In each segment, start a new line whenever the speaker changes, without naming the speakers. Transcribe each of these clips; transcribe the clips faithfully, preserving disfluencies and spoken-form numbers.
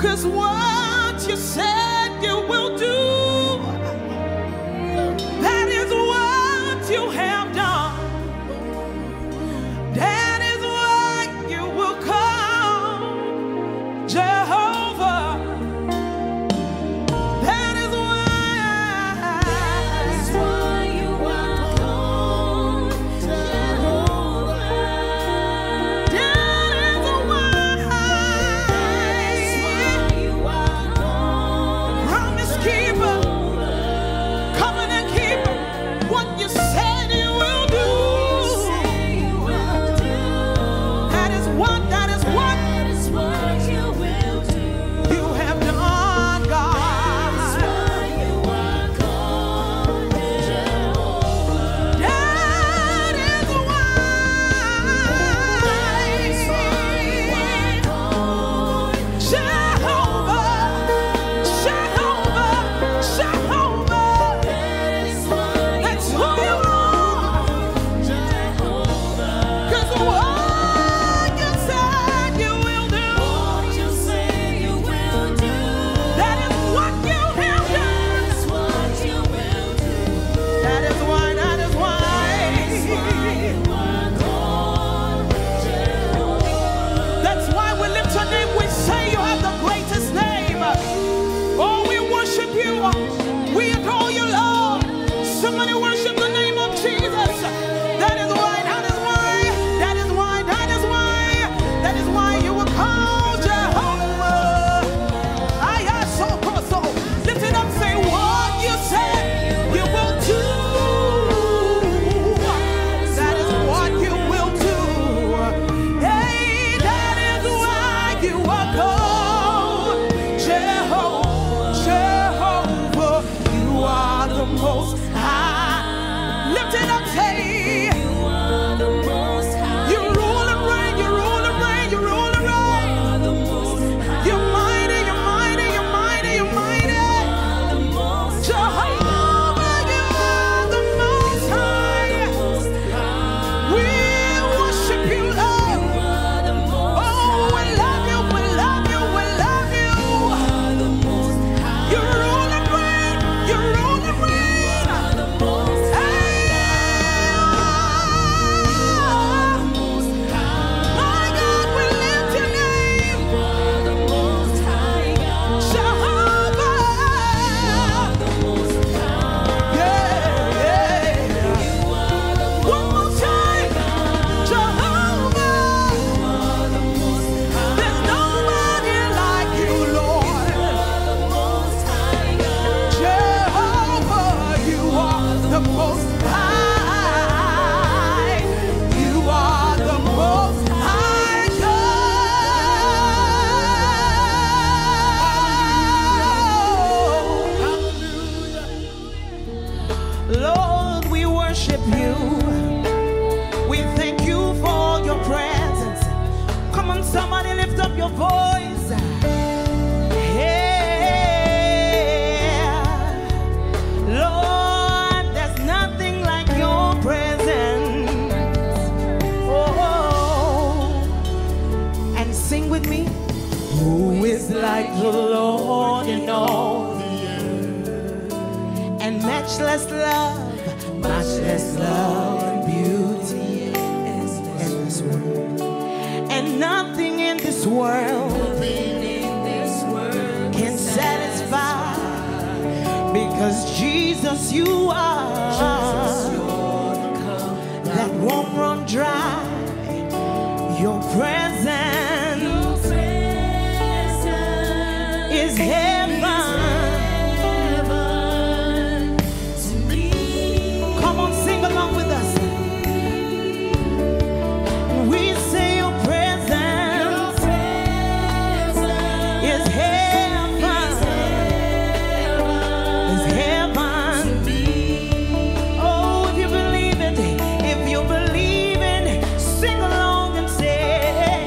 'cause what you said you will do, that is what you have done. That is why you will come, Jehovah. That is why.
That is why you are called Jehovah.
That is why.
That is why you are called
Promise keeper, covenant keeper, what you said you will do.
Say you will do.
That is what, that is what
That is what you will do.
you have done, God.
That is why you are called Jehovah.
That is why.
That is why you are called
Jehovah, Jehovah, Jehovah.
That is why
That's
you
who you are.
Jehovah.
'Cause what you said you will do,
What you say you will do.
that is what you have done.
That is what you will do.
That is why, that is why. That's why we lift your name. We say you have the greatest name. Oh, we worship you. We adore you, Lord. Somebody worship the name of Jesus. That is why, that is why, that is why, that is why, that is why you were called Jehovah. I am so so. Lift it up, say what you said you will do. That is what you will do. Hey, that is why you are called Jehovah. Jehovah, you are the most high. Lift it up, say.
You are the most high.
You rule and reign, you rule and reign, you rule and reign.
You are the most high.
You're mighty, you're mighty, you're mighty, you're mighty.
You are the most
Jehovah, you are the most high.
most high.
We worship you, Lord.
You are the most
Oh, we love you, we love you, we love you.
high. The most high.
You rule and reign, you rule and reign.
The most
My God, we lift your name.
You are the most high God.
Jehovah.
The most high.
Yeah, yeah.
You are the
One more time. Jehovah.
the most high.
There's nobody like you, Lord.
The most high God.
Jehovah, you are the most high. You are the most high God. Lord, we worship you. We thank you for your presence. Come on, somebody lift up your voice. Yeah. Lord, there's nothing like your presence. Oh, and sing with me. Who is like the Lord in all the earth? And matchless love, matchless love and beauty in this world. And nothing in this world
In this world
can satisfy, because Jesus you are, that won't run dry. Your presence
Your presence
is heaven.
heaven to me.
Come on, sing along with us. We say your presence
Your presence
is heaven, is heaven. Oh, if you believe it, if you believe it, sing along and say,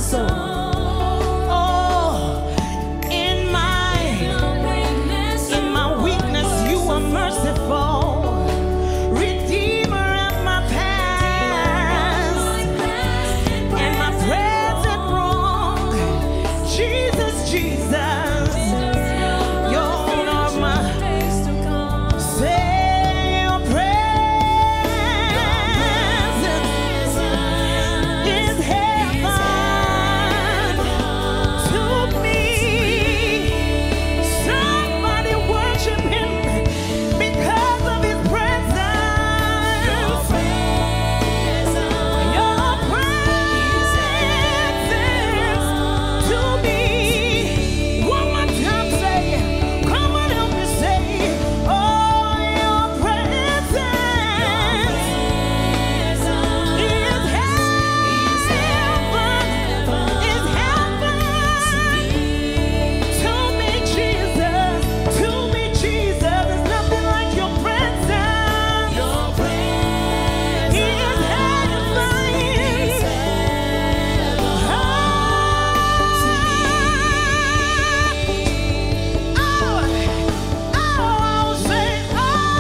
soul. Oh, in my, in my weakness, you are merciful. Redeemer of my past and my present wrong. Jesus, Jesus, you're of my say your presence is heaven to me. Somebody worship him because of his presence. Your presence to me. One more time, say, come on, help me say, oh, your presence is heaven, is heaven to me, Jesus, to me, Jesus. There's nothing like your presence. Your presence is heaven. Oh, oh, I'll say, oh,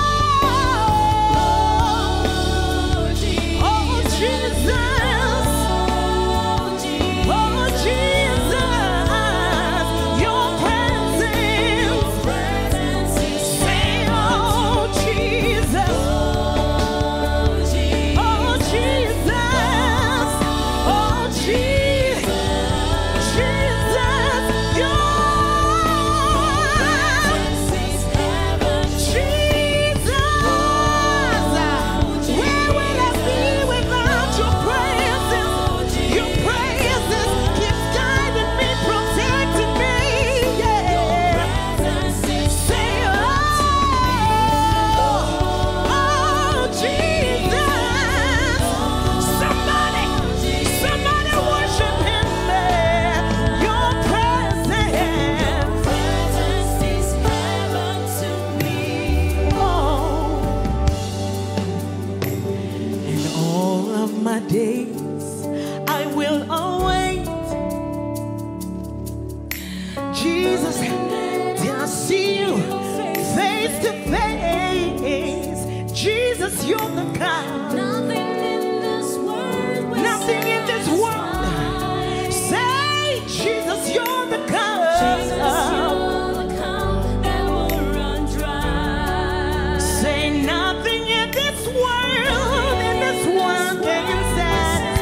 oh, Jesus, oh, Jesus, your presence, say, oh, Jesus, oh, Jesus, oh, Jesus, Jesus, your Jesus, where will I be without your presence? Your presence keeps guiding me, protecting me. Yeah. Say, oh, oh, Jesus. Somebody, somebody worship him there. Your presence is heaven to me. Oh. And all of my days I will await Jesus till I see you face to face. Jesus, you're the God.
Nothing in this world will
Nothing in this world. Say, Jesus, you're the God. Say, nothing in this world, in this world can satisfy.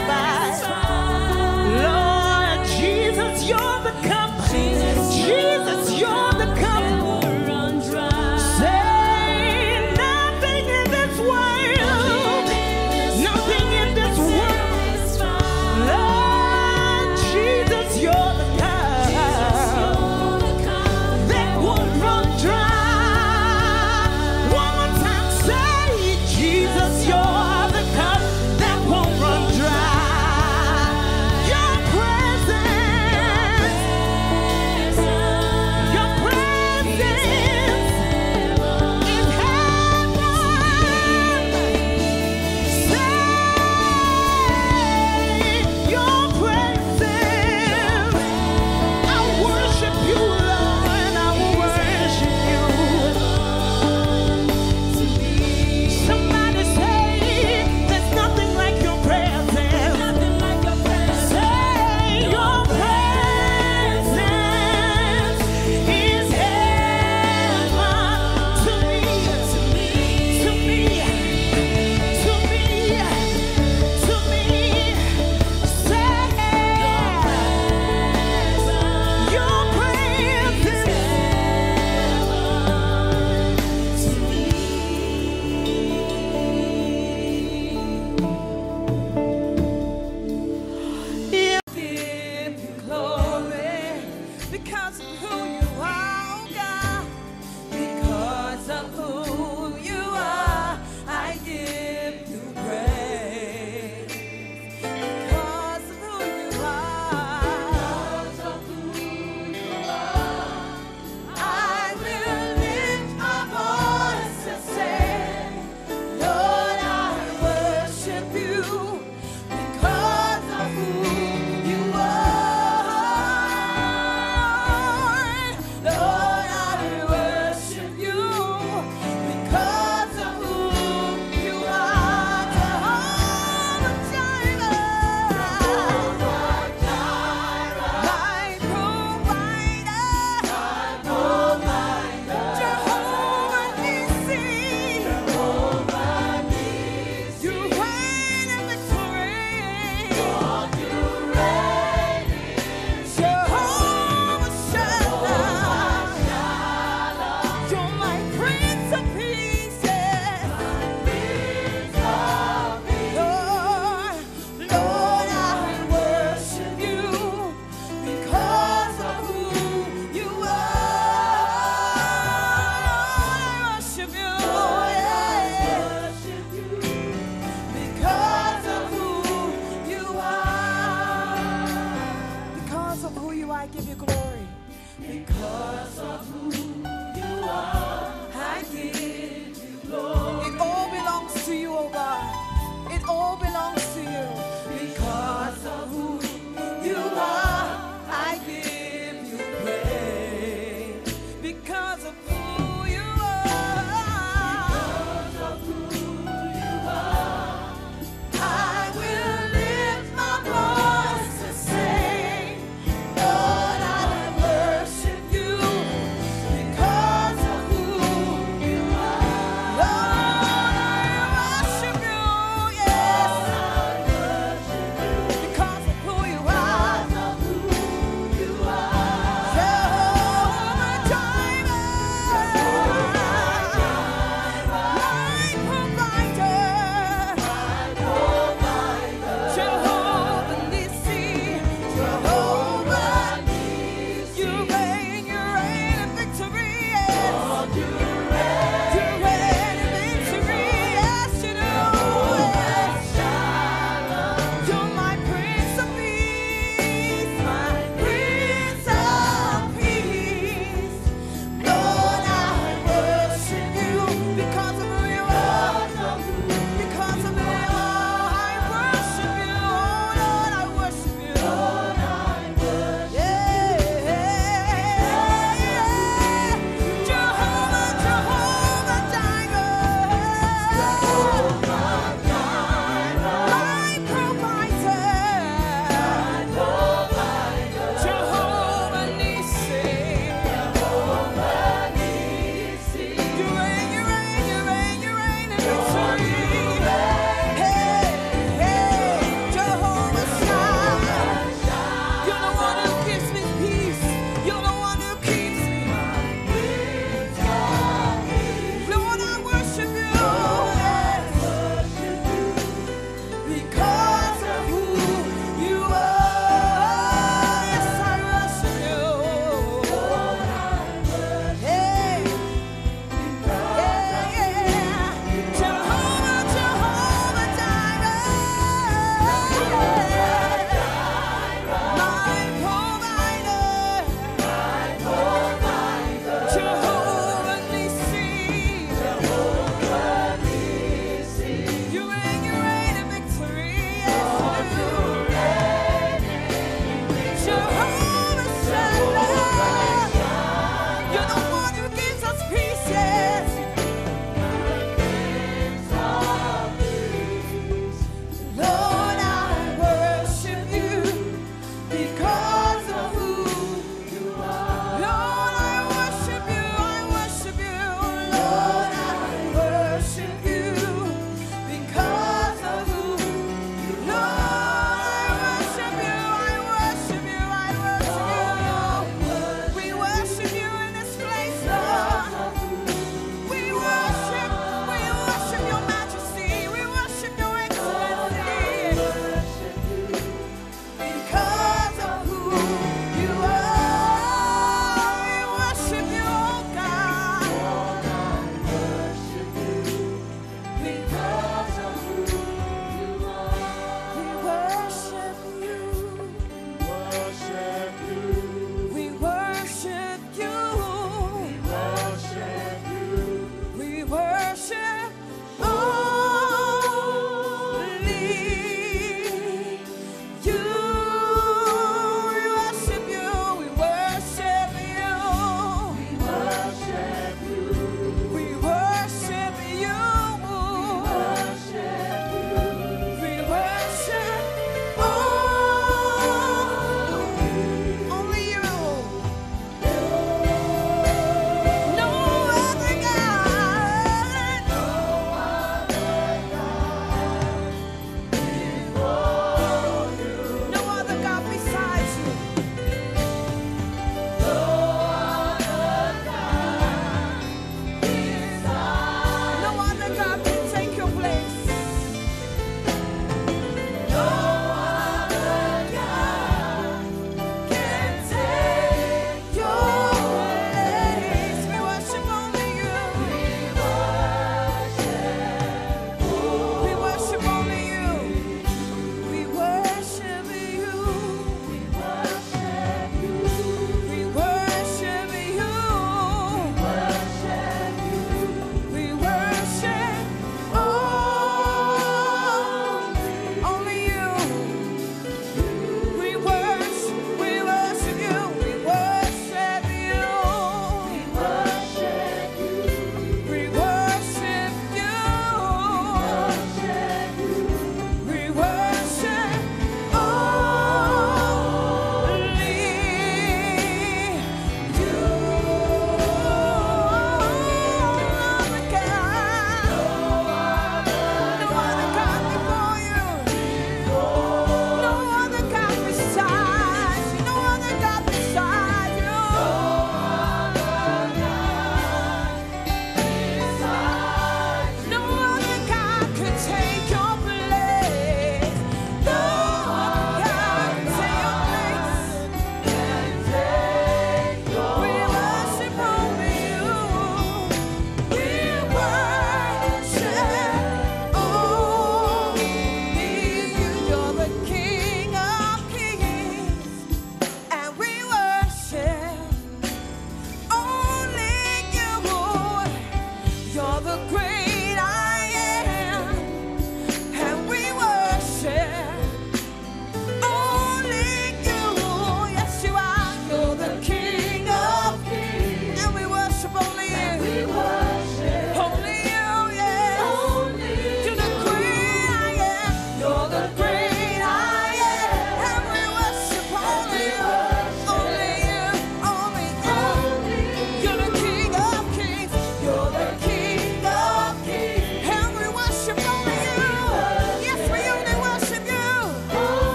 No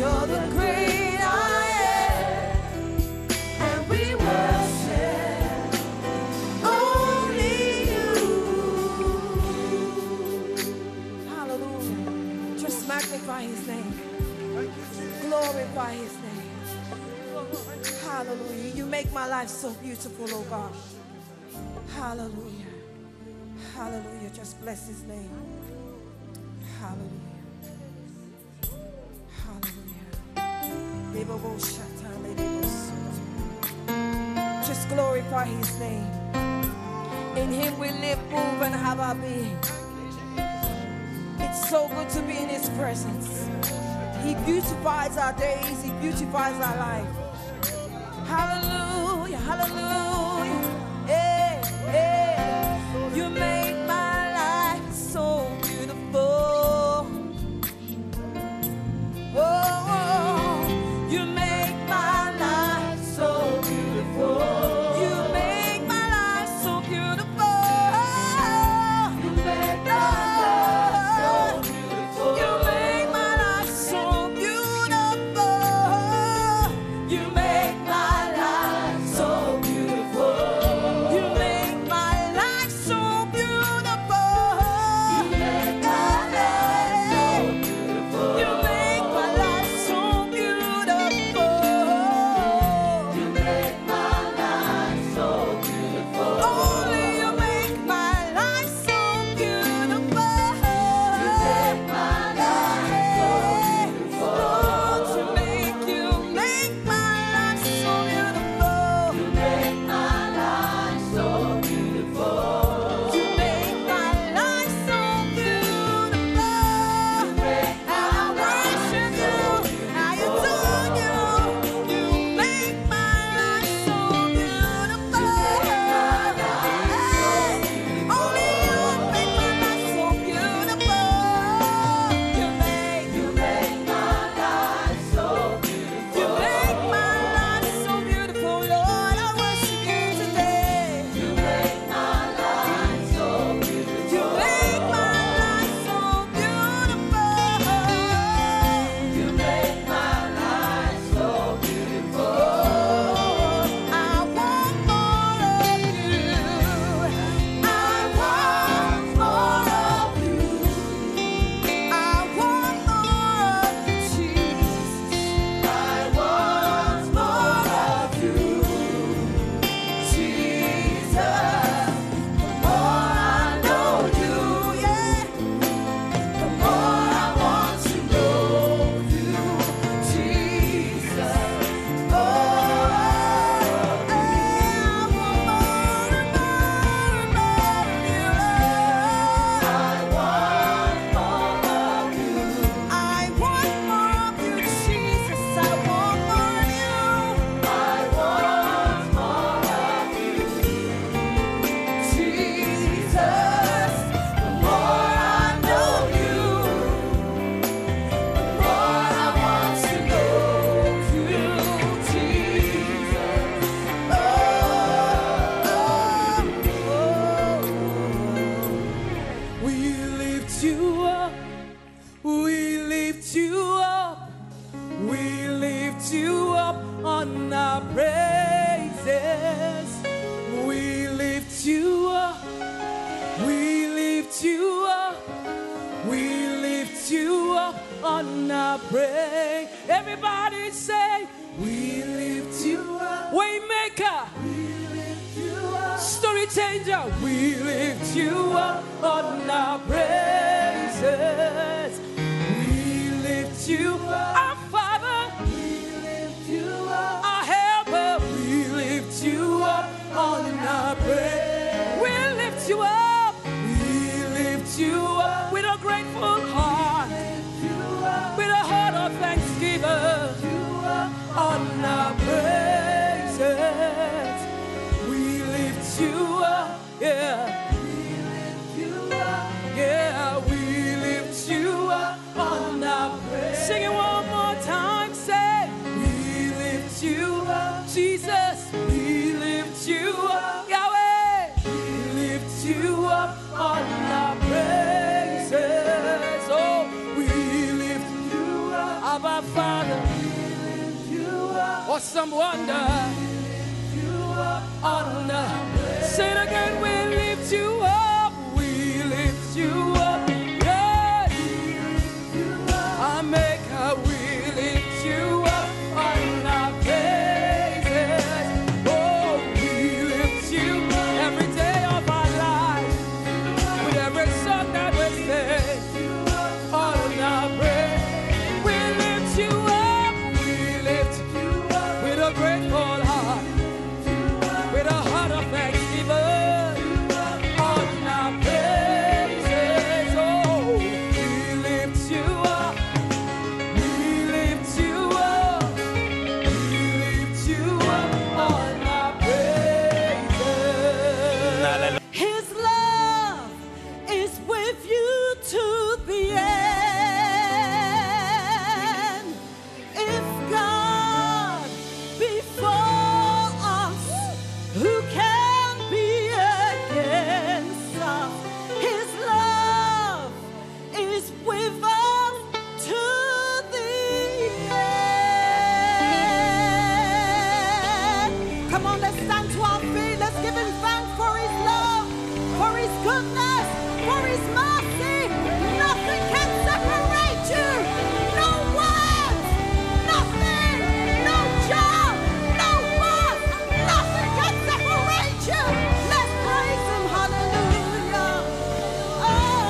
You're the great I am, and we worship only you. Hallelujah. Just magnify his name. Glorify his name. Hallelujah. You make my life so beautiful, oh God. Hallelujah. Hallelujah. Just bless his name. Hallelujah. Hallelujah. Just glorify his name. In him we live, move, and have our being. It's so good to be in his presence. He beautifies our days. He beautifies our life. Hallelujah. Hallelujah. Hey, hey. You make my life so beautiful. Oh, you make my life so beautiful. You make my life so beautiful. You make my life so beautiful. You make my life so beautiful. You make my life so beautiful. You make my life so beautiful. You make my life so beautiful. You make my life so beautiful. You make my life so beautiful. Only you make my life so beautiful. You make my life so beautiful. Lord, you make, you make my life so beautiful. You make my life so beautiful. You make my life so beautiful. And I worship you. I adore you. You make my life so beautiful. Hey, only you make my life so beautiful. You make, you make my life so beautiful. You make my life so beautiful, Lord. I worship you today. You make my life so beautiful. You make my life so beautiful. You make my life so beautiful. I want more of you. I want more of you. I want more of you, Jesus. I want more of you, Jesus. The more I know you, yeah, the more I want to know you, Jesus. Oh, I want more and more and more of you. I want more of you. I want more of you, Jesus. I want more of you. I want more of you, Jesus. The more I know you, the more I want to know you, Jesus. Oh, oh, oh. We lift you up. We lift you up. We lift you up on our praises. We lift you up. We lift you up. We lift you up on our praise. Everybody say, we lift you up. Waymaker. We lift you up. Story changer. We lift you up on our praises. We lift you up. Our Father. We lift you up. Our helper. We lift you up on our praise. We lift you up. We lift you up with a grateful heart. With a heart of thanksgiving on our praises. We lift you up, yeah. We lift you up, yeah. We lift you up on our praises. Sing it one more time, say, we lift you up, Jesus. We lift you up, Yahweh. We lift you up on our praises. Oh, we lift you up, our Father.
Awesome wonder. Honor. Say it again. We lift you up. We lift you up. Yeah. Our Maker. We lift you up on our praises. Oh, we lift you every day of our life. With every song that we sing. On our praise. We lift you up. We lift you up with a grateful heart. With a heart of thanksgiving on our praises. Oh, we lift you up. We lift you up. We lift you up on our praises.
His love is with you to the end. If God before us, who can be against us? His love is with us to the end. Come on, let's stand to our feet. Let's give him thanks for his love, for his goodness, for his mercy. Nothing can separate you. No words, nothing, no job, no work, nothing can separate you. Let's praise him, hallelujah. Oh,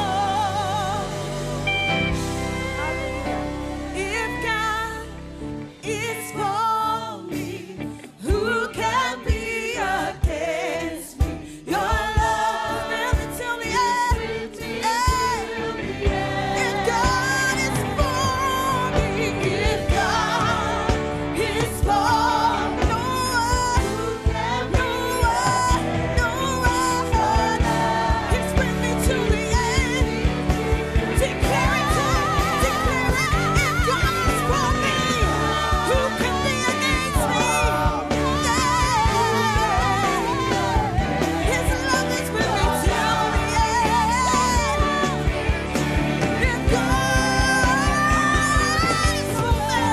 if God is for me, who can be against me? Your love will be till the end. If God is for me, if God is for me, no one, no one, no one. He's with me till the end. Declare it, declare it. If God is for me, who can be against me? His love is with me till the end. If God is for me,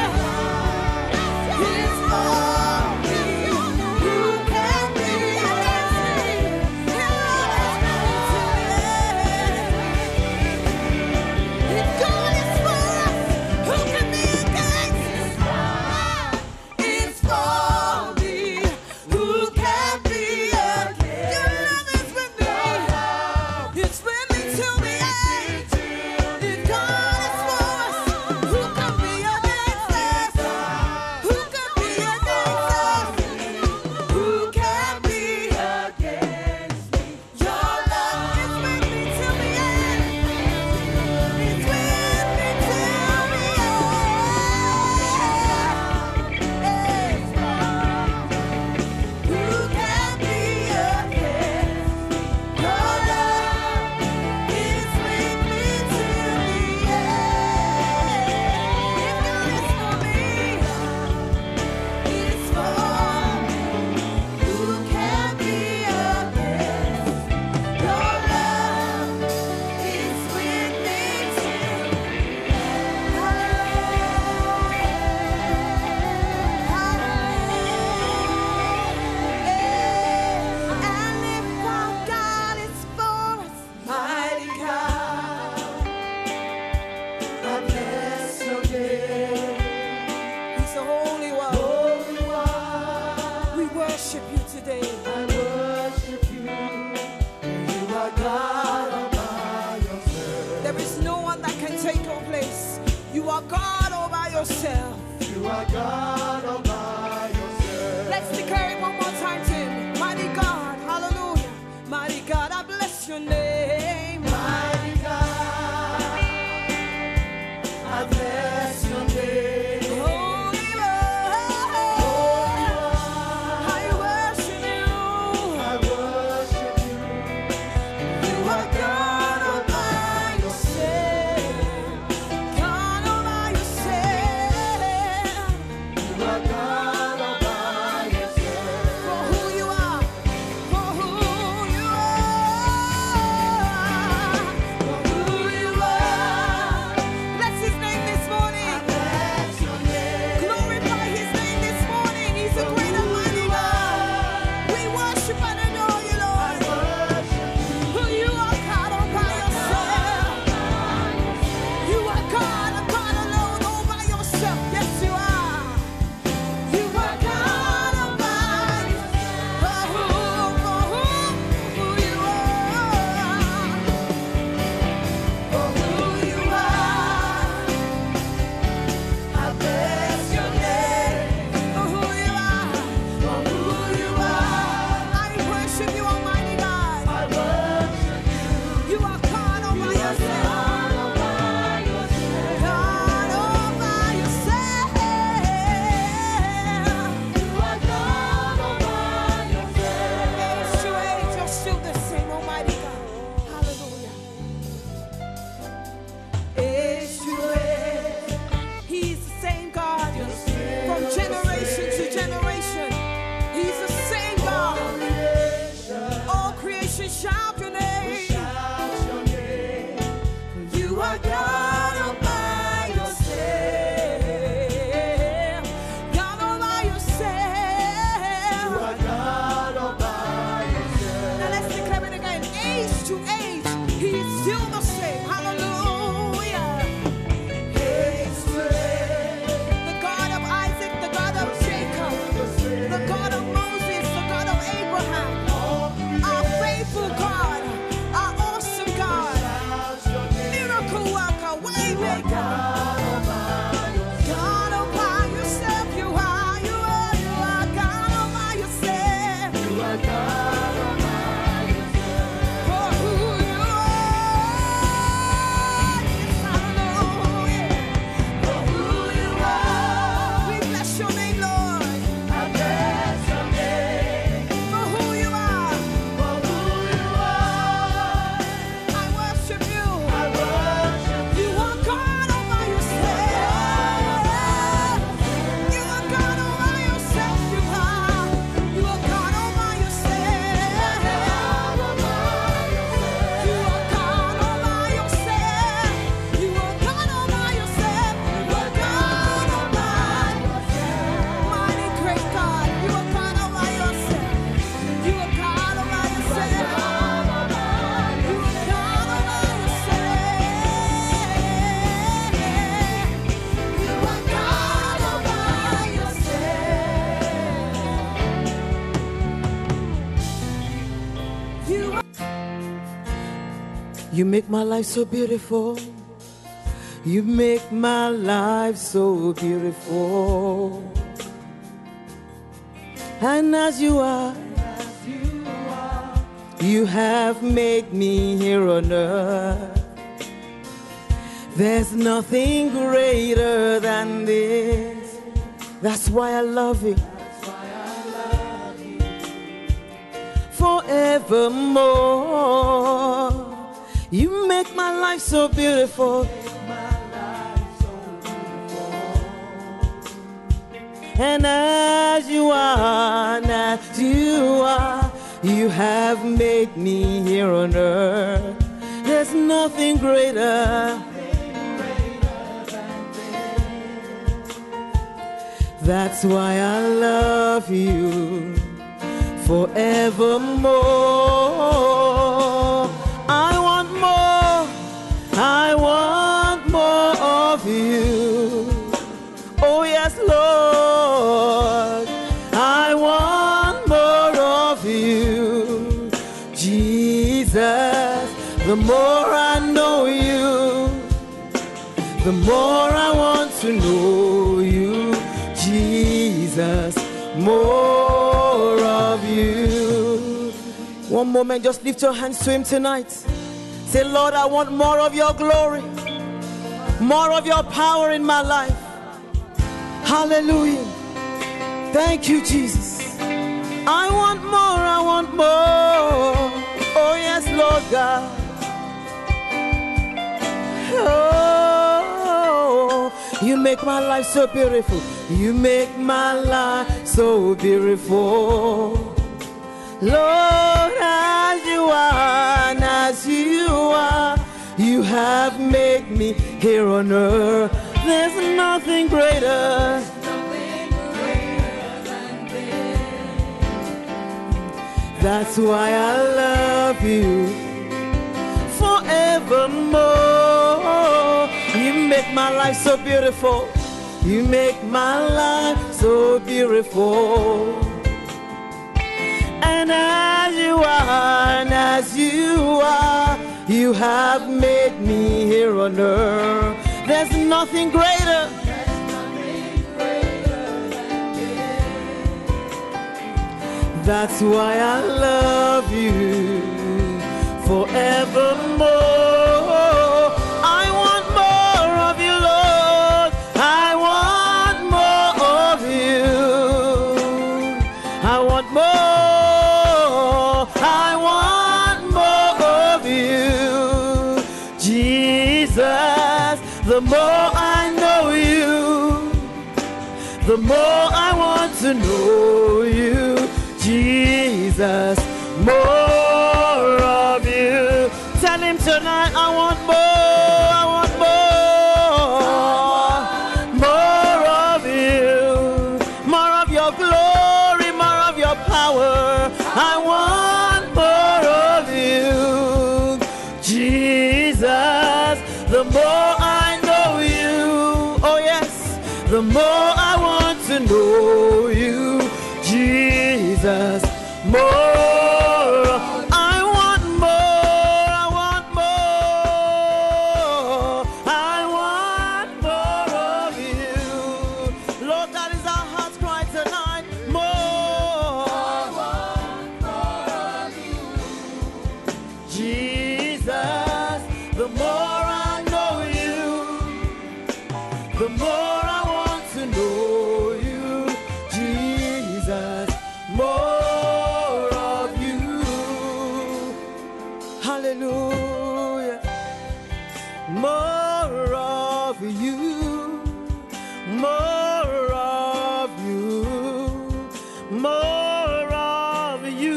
He's for me. Who can be against me? His love is with me till the end. If God is for us, who can be against us? It's for me. Who can be against? Your love is with me. It's with me till the end. If God is for us, who can be against us? Who can be against us? Who can be against me? Your love is with me till the end. It's with me till the end. Who can be against? Your love is with me till the end. If God is for me, it's for me. Who can be against? Your love is with me till and if our God is for us, mighty God, I bless your name. He's the Holy One. We worship you today. I worship you. You are God all by yourself. There is no one that can take your place. You are God all by yourself. You are God all by yourself. Let's declare it one more time to him. Mighty God, hallelujah. Mighty God, I bless your name. Mighty God, I bless your name. Holy Lord, I worship you. I worship you. You are God all by yourself. God all by yourself. You are God all by yourself. For who you are, for who you are.
You make my life so beautiful. You make my life so beautiful. And as you are, you have made me here on earth. There's nothing greater than this. That's why I love you. Forevermore. You make my life so beautiful. And as you are, and as you are, you have made me here on earth. There's nothing greater. That's why I love you forevermore. I want more. I want more of you. Oh yes, Lord. I want more of you. Jesus, the more I know you, the more I want to know you. Jesus, more of you. One moment, just lift your hands to him tonight. Say, Lord, I want more of your glory, more of your power in my life. Hallelujah. Thank you, Jesus. I want more, I want more. Oh yes, Lord God. Oh, you make my life so beautiful. You make my life so beautiful. Lord, as you are, and as you are, you have made me here on earth. There's nothing greater. That's why I love you forevermore. You make my life so beautiful. You make my life so beautiful. And as you are, and as you are, you have made me here on earth. There's nothing greater. That's why I love you forevermore. I want more of you, Lord. I want more of you. I want more. I want more of you. Jesus, the more I know you, the more I want to know you. Jesus, more of you. Tell him tonight, I want more, I want more, more of you, more of your glory, more of your power. I want more of you. Jesus, the more I know you, oh yes, the more I want to know you. Jesus, more. I want more. I want more. I want more of you. Lord, that is our heart's cry tonight. More. I want more of you. Jesus, the more I know you, the more I want to know you. Jesus, more of you. Hallelujah. More of you. More of you. More of you.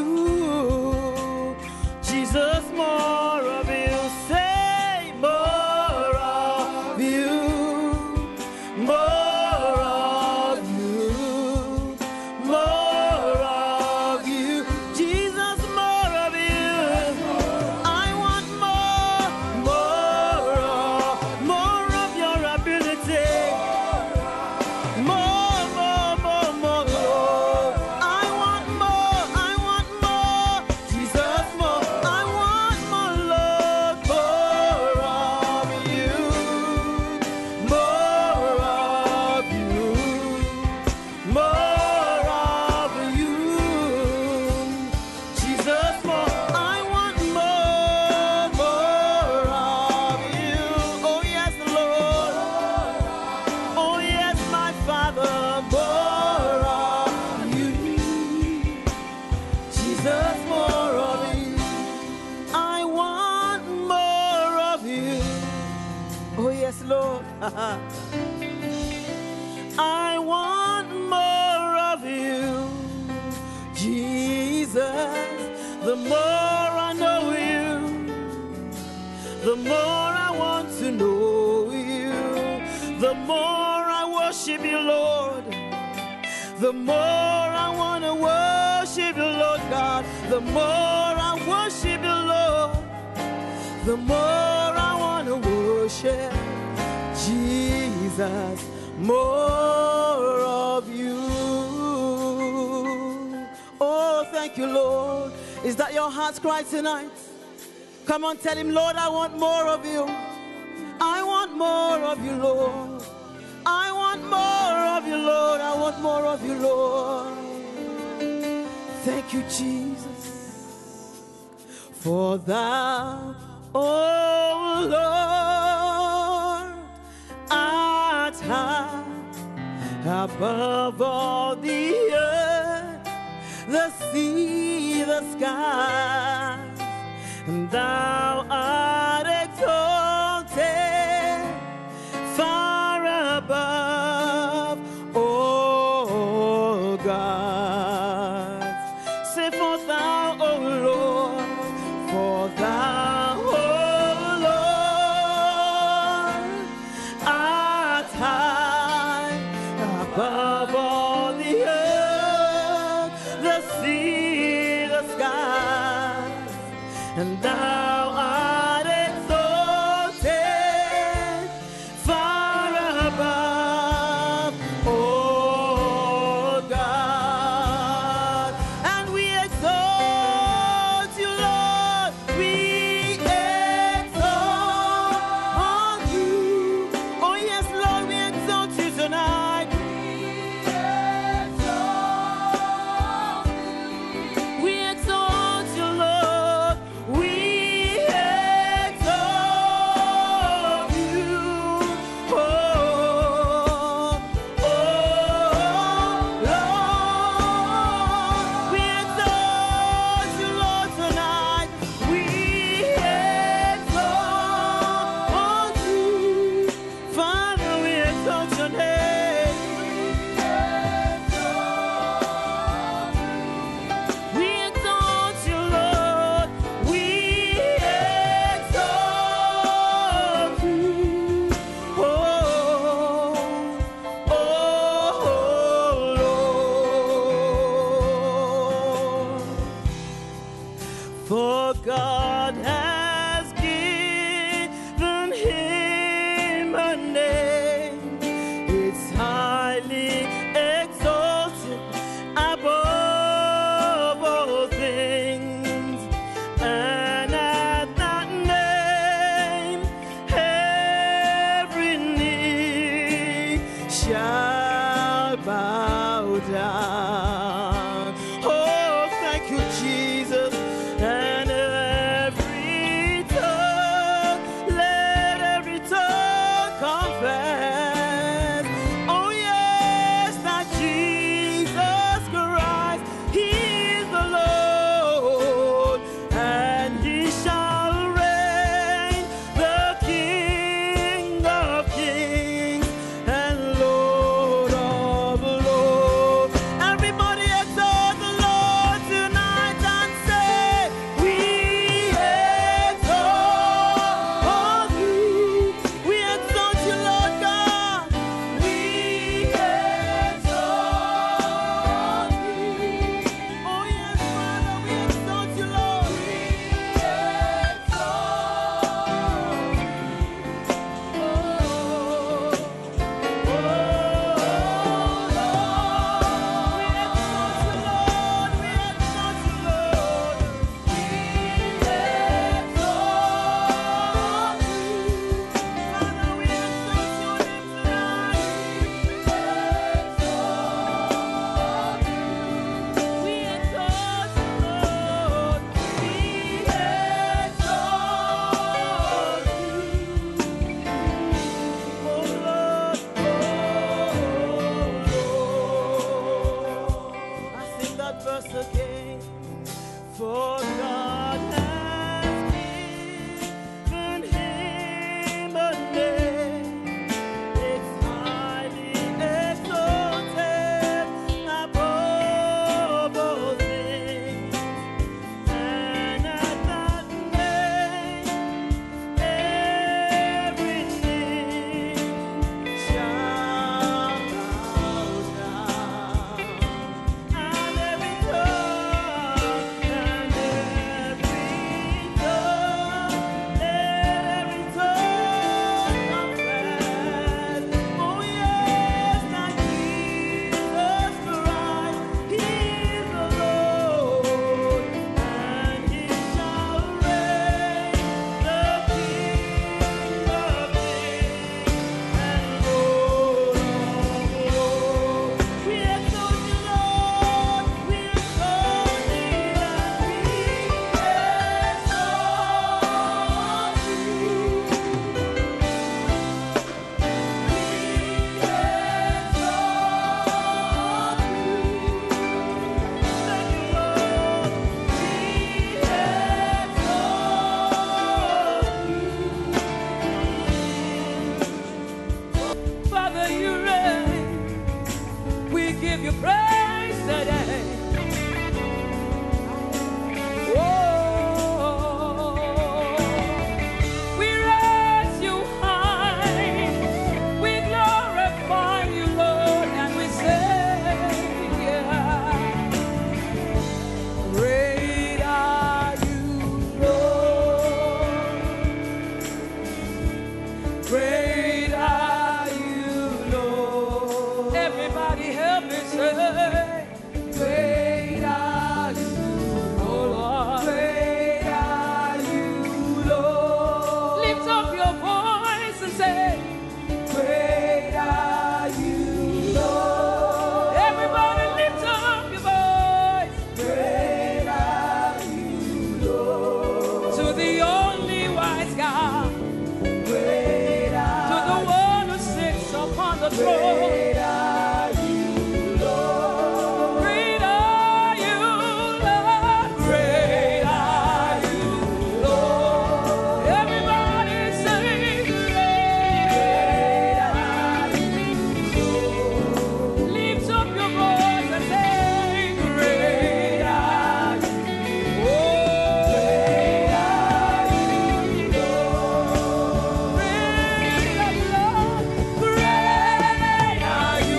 Jesus, more of you. Say more of you. More of you. More of you. Jesus, more of you. I want more. More of, more of your ability. the more I know you, the more I want to know you, the more I worship you, Lord, the more I want to worship you, Lord God, the more I worship you, Lord, the more I want to worship Jesus, more of you. Oh, thank you, Lord. Is that your heart's cry tonight? Come on, tell him, Lord, I want more of you. I want more of you, Lord. I want more of you, Lord. I want more of you, Lord. Thank you, Jesus. For thou, oh Lord, art high above all the earth, the sea, the skies, and thou art exalted far above all gods. Say, for thou, O Lord, for thou, O Lord, art high above all the earth, the sea, the skies, and thou art exalted far above, oh God. And we exalt you, Lord, we exalt you. Oh yes, Lord, we exalt you tonight. We exalt you, Lord. We exalt you. Oh, oh, Lord. We exalt you, Lord, tonight. We exalt you. Father, we exalt your name. We exalt you, Lord. We exalt you. Oh, oh, Lord. For God has given him a name. It's highly exalted above all things. And at that name, every knee shall bow down. Oh, thank you, Jesus. And every tongue, let every tongue confess. Oh yes, that Jesus Christ, He is the Lord, and He shall reign, the King of kings and Lord of lords. And give you praise today. Oh, we raise you high. We glorify you, Lord, and we say, yeah. Great are you, Lord. Great are you, Lord. Everybody help me say, great are you, oh Lord. Great are you, Lord. Lift up your voice and say, great are you, Lord. Everybody lift up your voice. Great are you, Lord. To the only wise God. Great are to the one who sits upon the throne. Great are you, Lord. Great are you, Lord. Great are you, Lord. Everybody sing, great are you, Lord. Lift up your voice and say, great are you, oh, great are you, Lord. Great are you, Lord. Great are you,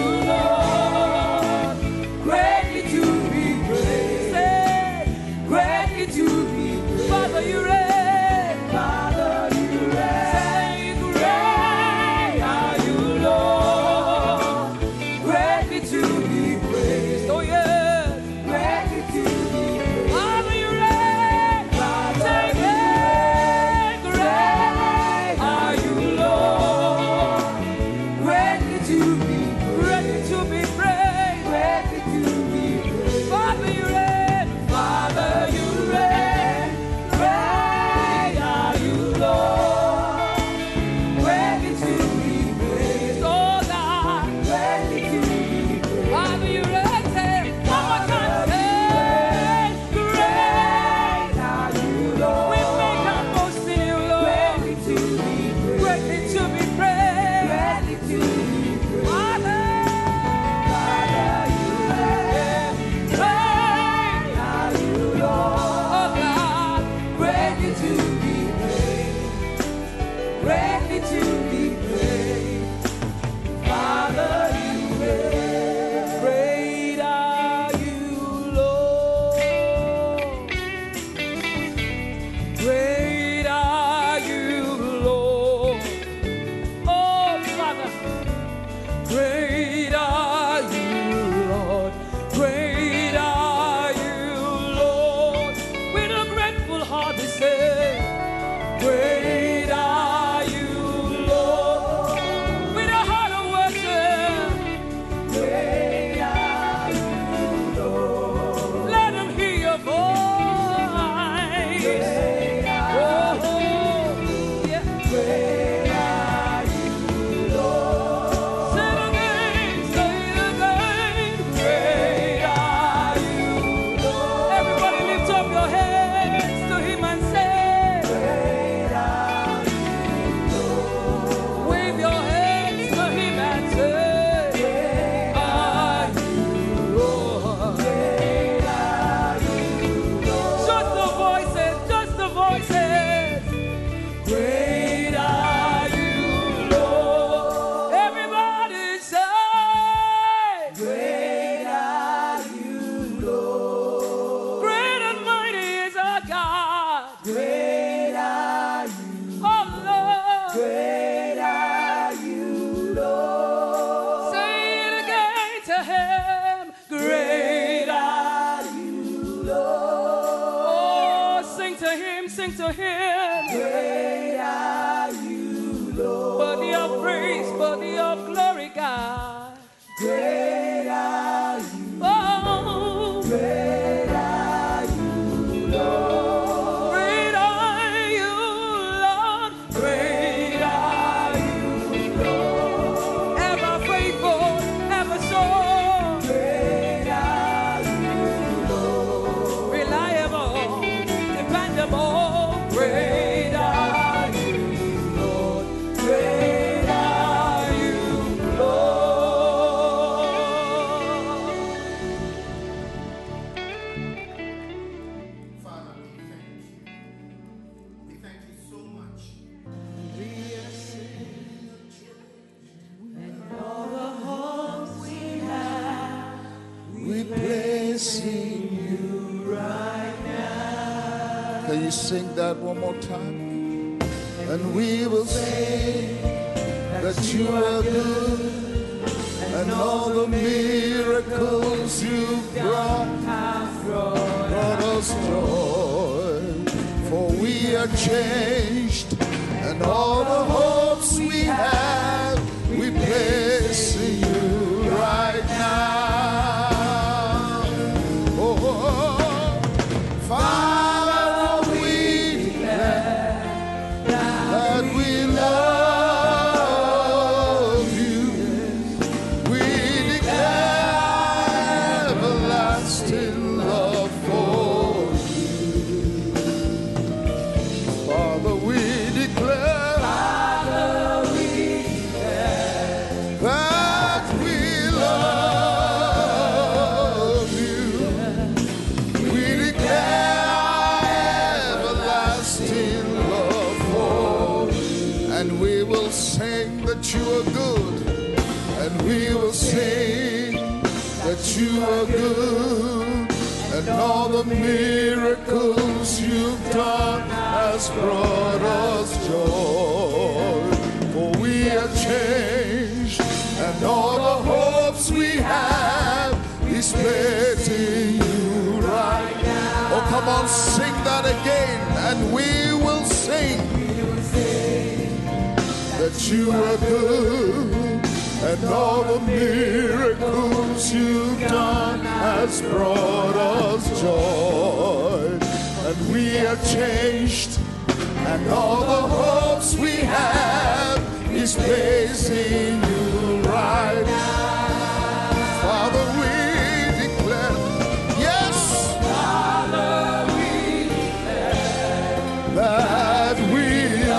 Lord. Greatly to be praised. Say, greatly to be praised. Father, you reign. Father, you reign. Say, great are you, Lord. Greatly to be praised. Oh, yes. Greatly to be praised. Father, you reign. Say, great, great are you, Lord. Greatly to be greatly to be praised. Greatly to be praised. Father, you reign. Father, you reign. Great are you, Lord. Greatly to be praised. Oh God. Greatly to be praised. Father, you reign. Say, one more time. Say, great are you, Lord. We make our boast in you, Lord. Greatly to be praised. Greatly to be praised. Greatly to be praised. Father, Father, you reign. Great are you, Lord. Oh God, greatly to be praised. Greatly to be praised. Father, you reign. Great are you, Lord. Great are you, Lord. Oh, Father. Great are you, Lord. Great are you, Lord. With a grateful heart we say, great are you, Lord. With a heart of worship, great are you, Lord. Let them hear your voice. Great are oh, yeah. Great are you, Lord. Say it again, say it again. Great are you, Lord. Everybody lift up your hands to him and say, great are you, Lord. Wave your hands to him and say, great are you, Lord. Great are you, Lord. Just the voices, just the voices. Great are you, Lord. Everybody say, great are you, Lord. Great and mighty is our God. Great are you, oh Lord. Great are you, Lord. Say it again to him. Great are you, Lord. Oh, sing to him, sing to him. Great are you, Lord. Worthy of praise, worthy of glory, God. Great are you, oh, great are you, Lord. Great are you, Lord. Great are you, Lord. Ever faithful, ever so
we blessing you right now. Can you sing that one more time? And we will say that you are good, and all the miracles you've brought brought us joy. For we are changed, and all the hopes we have, we place in you right now. Oh, Father, we declare that we love you. We declare everlasting love for you. Father, we declare, Father, we declare that we love you. We declare everlasting love for you. And we will sing that you are good. And we will sing that you are good. And all the miracles you've done has brought us joy. For we are changed, and all the hopes we have is placed in you right now. Oh, come on, sing that again, and we will sing that you are good, and all the miracles you've done has brought us joy. And we are changed, and all the hopes we have is placed in you right now. Father, we declare, yes, Father, we declare that we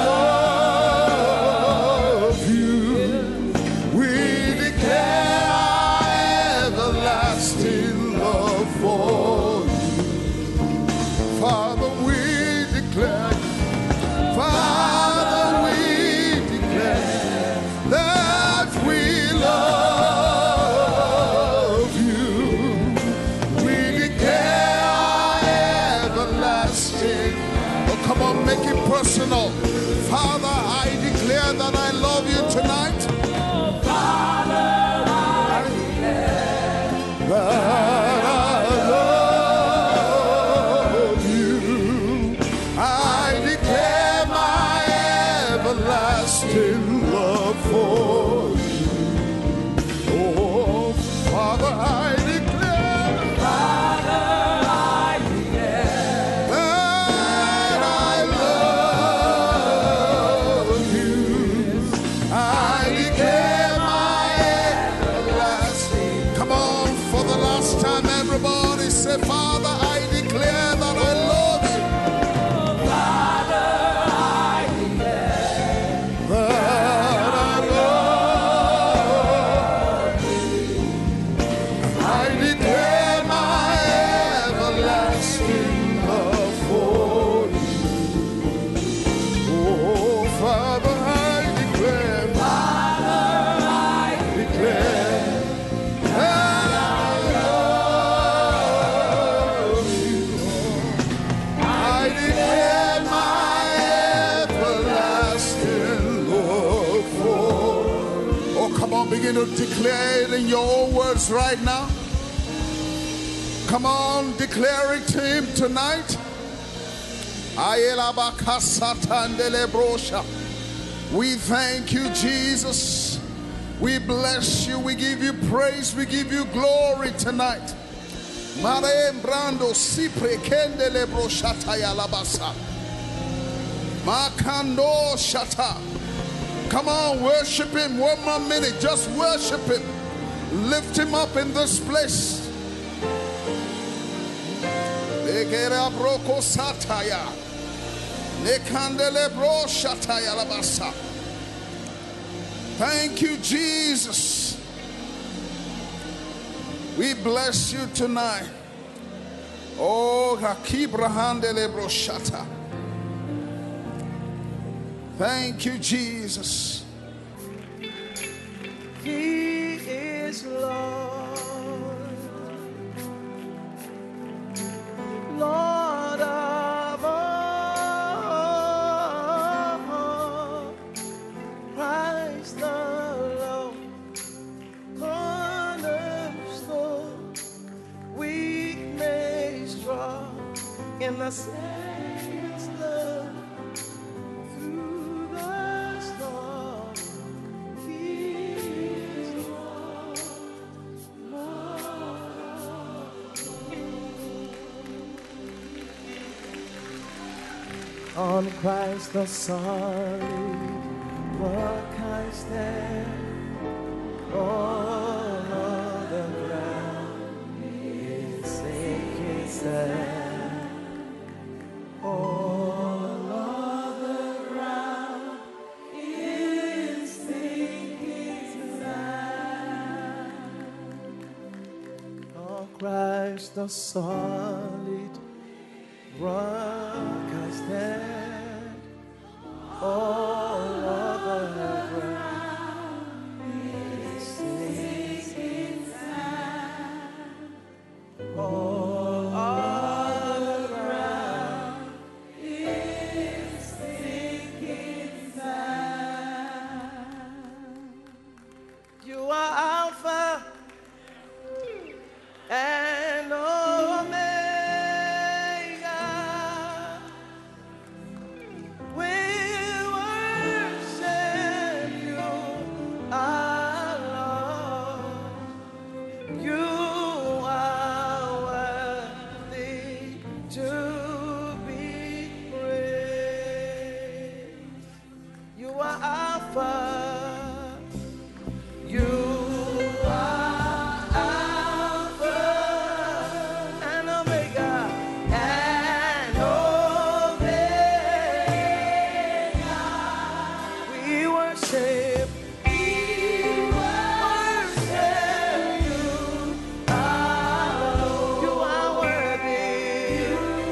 love you. We declare everlasting love for you. Father, we declare, Father, we declare that we love you. We declare everlasting. Oh, come on, make it personal. Father, I declare that I love you tonight. Father, I declare that I love you. I declare my everlasting love for you. Oh, Father, I declare, Father, I declare that I love you. I declare my everlasting. Come on, for the last time, everybody say, Father, I declare that I love you. Father, I declare that I love you. I declare my everlasting love for you. Oh, Father, I declare, Father, I declare that I love you. I declare my everlasting love for you. Oh, come on, begin to declare it in your own words right now. Come on, declare it to him tonight. We thank you, Jesus. We bless you. We give you praise. We give you glory tonight. Mare brando sipre kendele bro shata ya labasa. Makando shata. Come on, worship him. One more minute. Just worship him. Lift him up in this place. Legera broko sataya. Nekandele bro shata ya labasa. Thank you, Jesus. We bless you tonight. Oh, Hakibrahandele broshata. Thank you, Jesus.
He is Lord.
in the safest love through the storm. He is Lord, Lord. On Christ the solid rock I stand. All of the ground is sinking sand. All of the ground is sinking sand. On Christ the solid rock I stand. All of the ground. All of the ground is sinking sand. You are Alpha and Omega. We worship you, our Lord. You to be praised. You are Alpha. You are Alpha and Omega and Omega. We worship. We worship you, our Lord. You are worthy.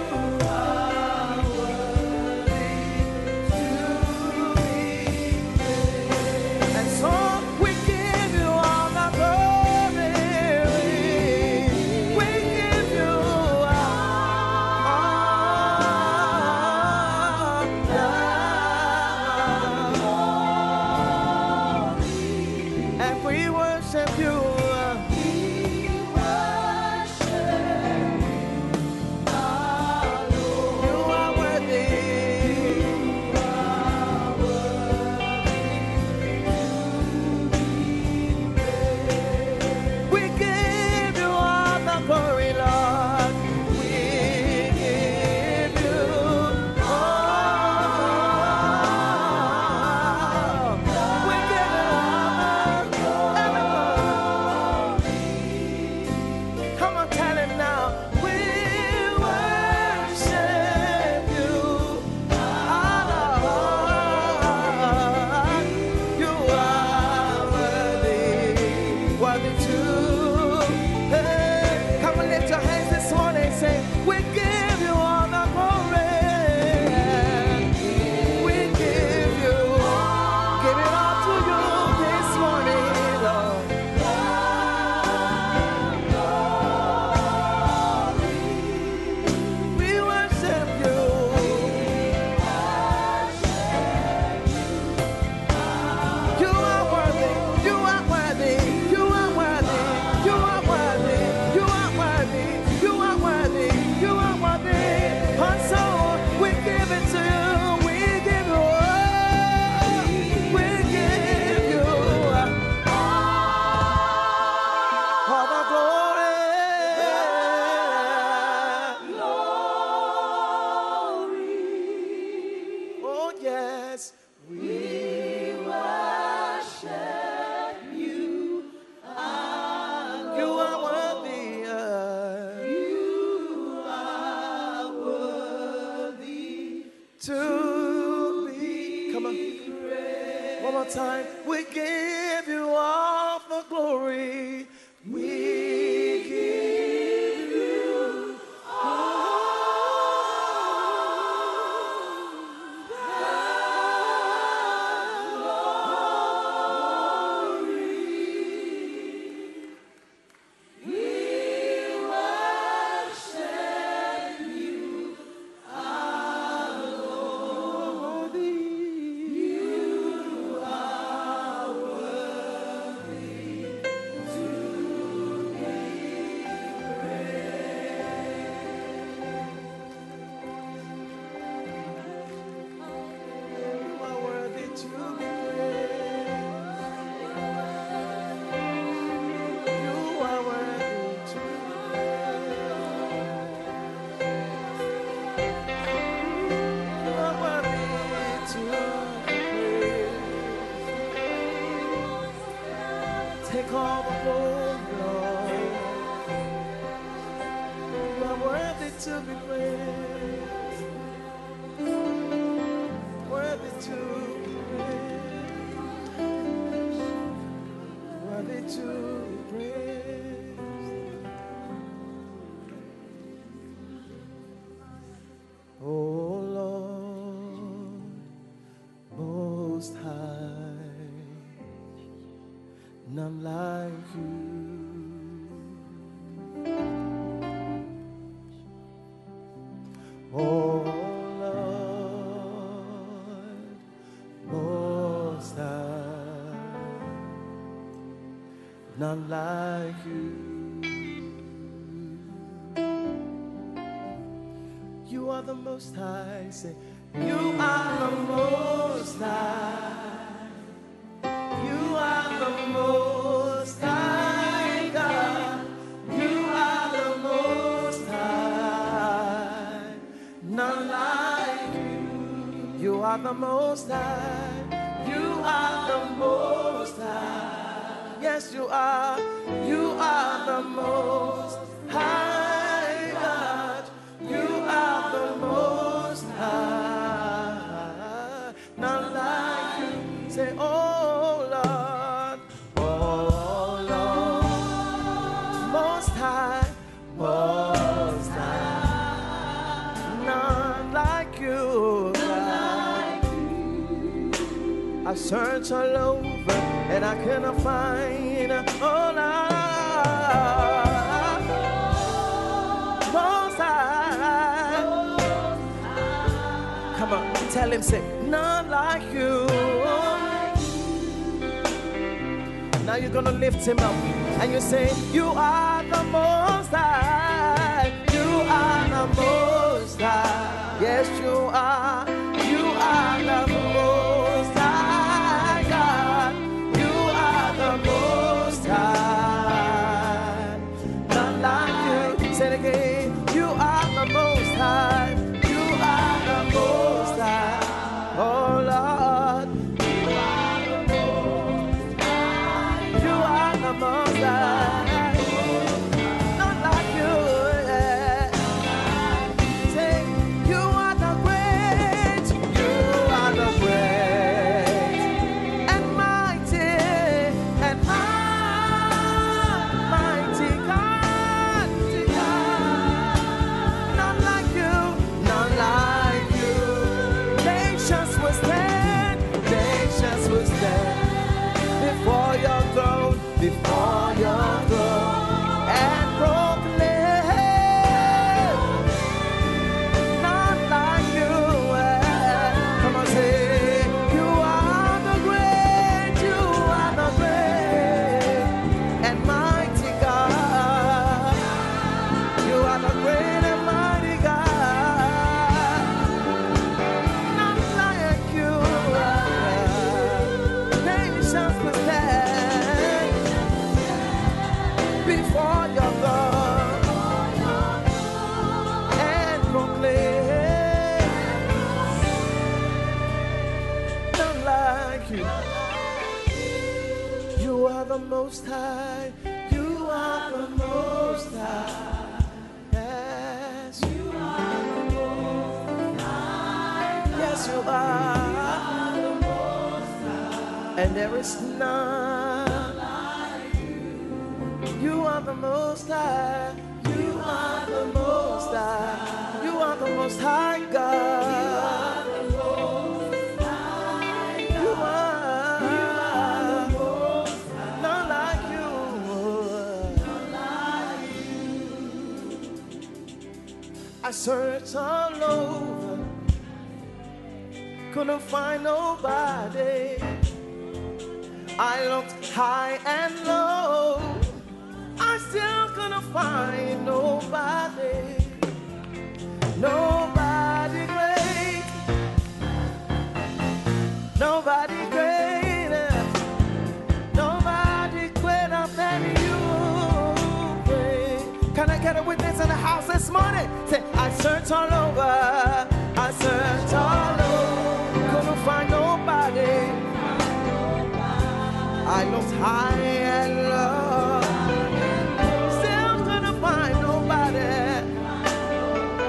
To be, come on, one more time. We give you all the glory. We give you all the glory. We worship you, our Lord. You are worthy to to be praised. Worthy to be praised. Worthy to be praised. Oh Lord, Most High, none like you. Oh Lord, Most High, none like you. You are the Most High. Say, you are the Most High. You are the Most High God. You are the Most High. None like you. You are the Most High. You are the Most High. Yes, you are. You are the Most High God. You are the Most High. None like you. Say, oh Lord, oh Lord, Most High, Most High. None like you, God. I searched all over and I cannot find, oh Lord, Most High. Come on, tell him, say, none like you. Now you're gonna lift him up and you say, you are the Most High. You are the Most High. Yes, you are. You are the Most High God. You are the Most High. None like you. Say it again. You are the Most High. You are the Most High. Oh Lord. The Most High, not like you, yeah. Say, you are the great, you are the great and mighty and mighty God, none like you, none like you. Nations will stand, nations will stand before your throne. Before your throne and proclaim, not like you. Come on, say, you are the great, you are the great and mighty God. You are the great and mighty God. Not like you. Nations will stand before your throne and proclaim, none like you. You are the Most High. You are the Most High. Yes, you are the Most High. Yes, you are the Most High. And there is none. You are the Most High. You are the Most High. You are the Most High God. You are. You are. None like you. I searched all over, couldn't find nobody. I looked high and low, I still couldn't find nobody, nobody great, nobody greater, nobody greater than you. Great. Can I get a witness in the house this morning? Say, I searched all over, I searched all over, couldn't find nobody. I looked high and low, still couldn't find nobody,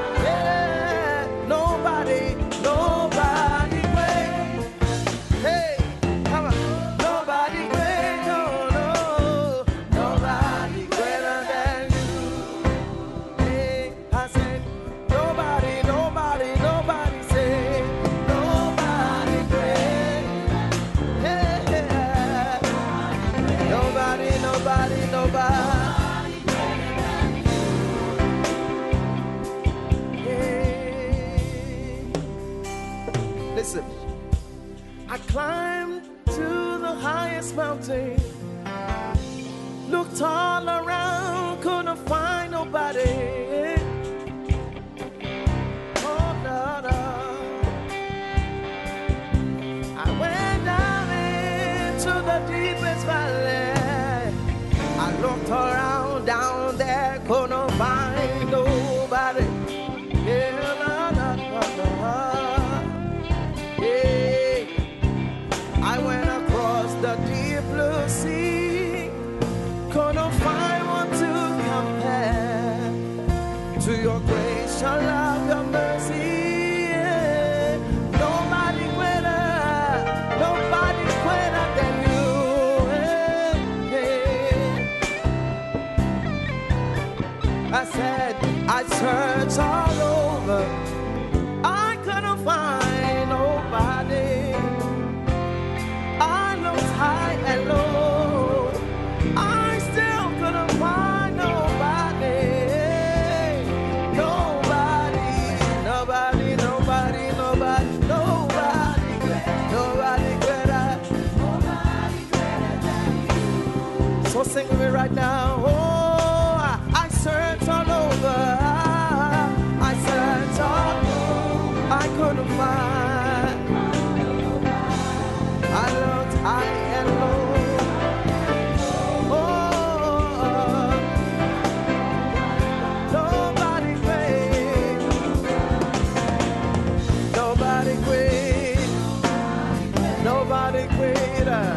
climbed to the highest mountain. Looked all around, couldn't find nobody. Oh, no, no. I went down into the deepest valley. I looked around down there, couldn't find nobody. Yeah, no, no, no, no. Yeah. I went across the deep blue sea, couldn't find one to compare to your grace, your love, your mercy. Yeah. Nobody greater, nobody greater than you. Yeah. I said, I searched all over, I couldn't find nobody. I looked high and low, I still couldn't find nobody. Nobody, nobody, nobody, nobody, nobody, nobody greater. Nobody greater than you. So sing with me right now. Oh, I searched all over, I searched all over, I couldn't find. I looked high and low. Oh, nobody great, nobody great, nobody greater,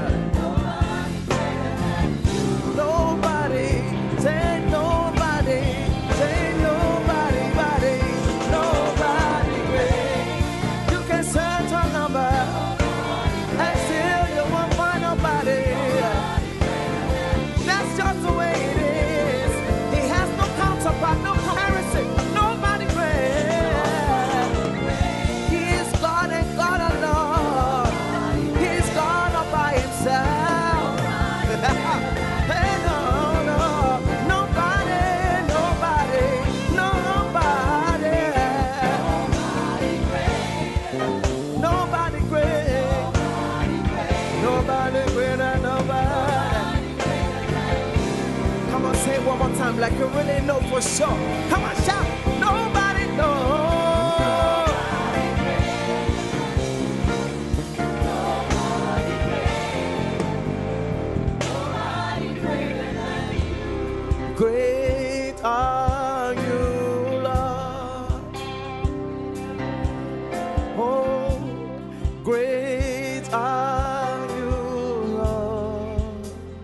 nobody, say nobody, say nobody, body, nobody great. You can search a number, and still you won't find nobody. That's just the way it is. He has no counterpart, no comparison, nobody great. He is God and God alone. He is God all by himself. Hey, no, no, nobody, nobody, nobody, nobody great. Nobody greater, nobody. Come on, say it one more time like you really know for sure. Come on, shout. Nobody knows. Great are you, Lord. Oh, great are you, Lord.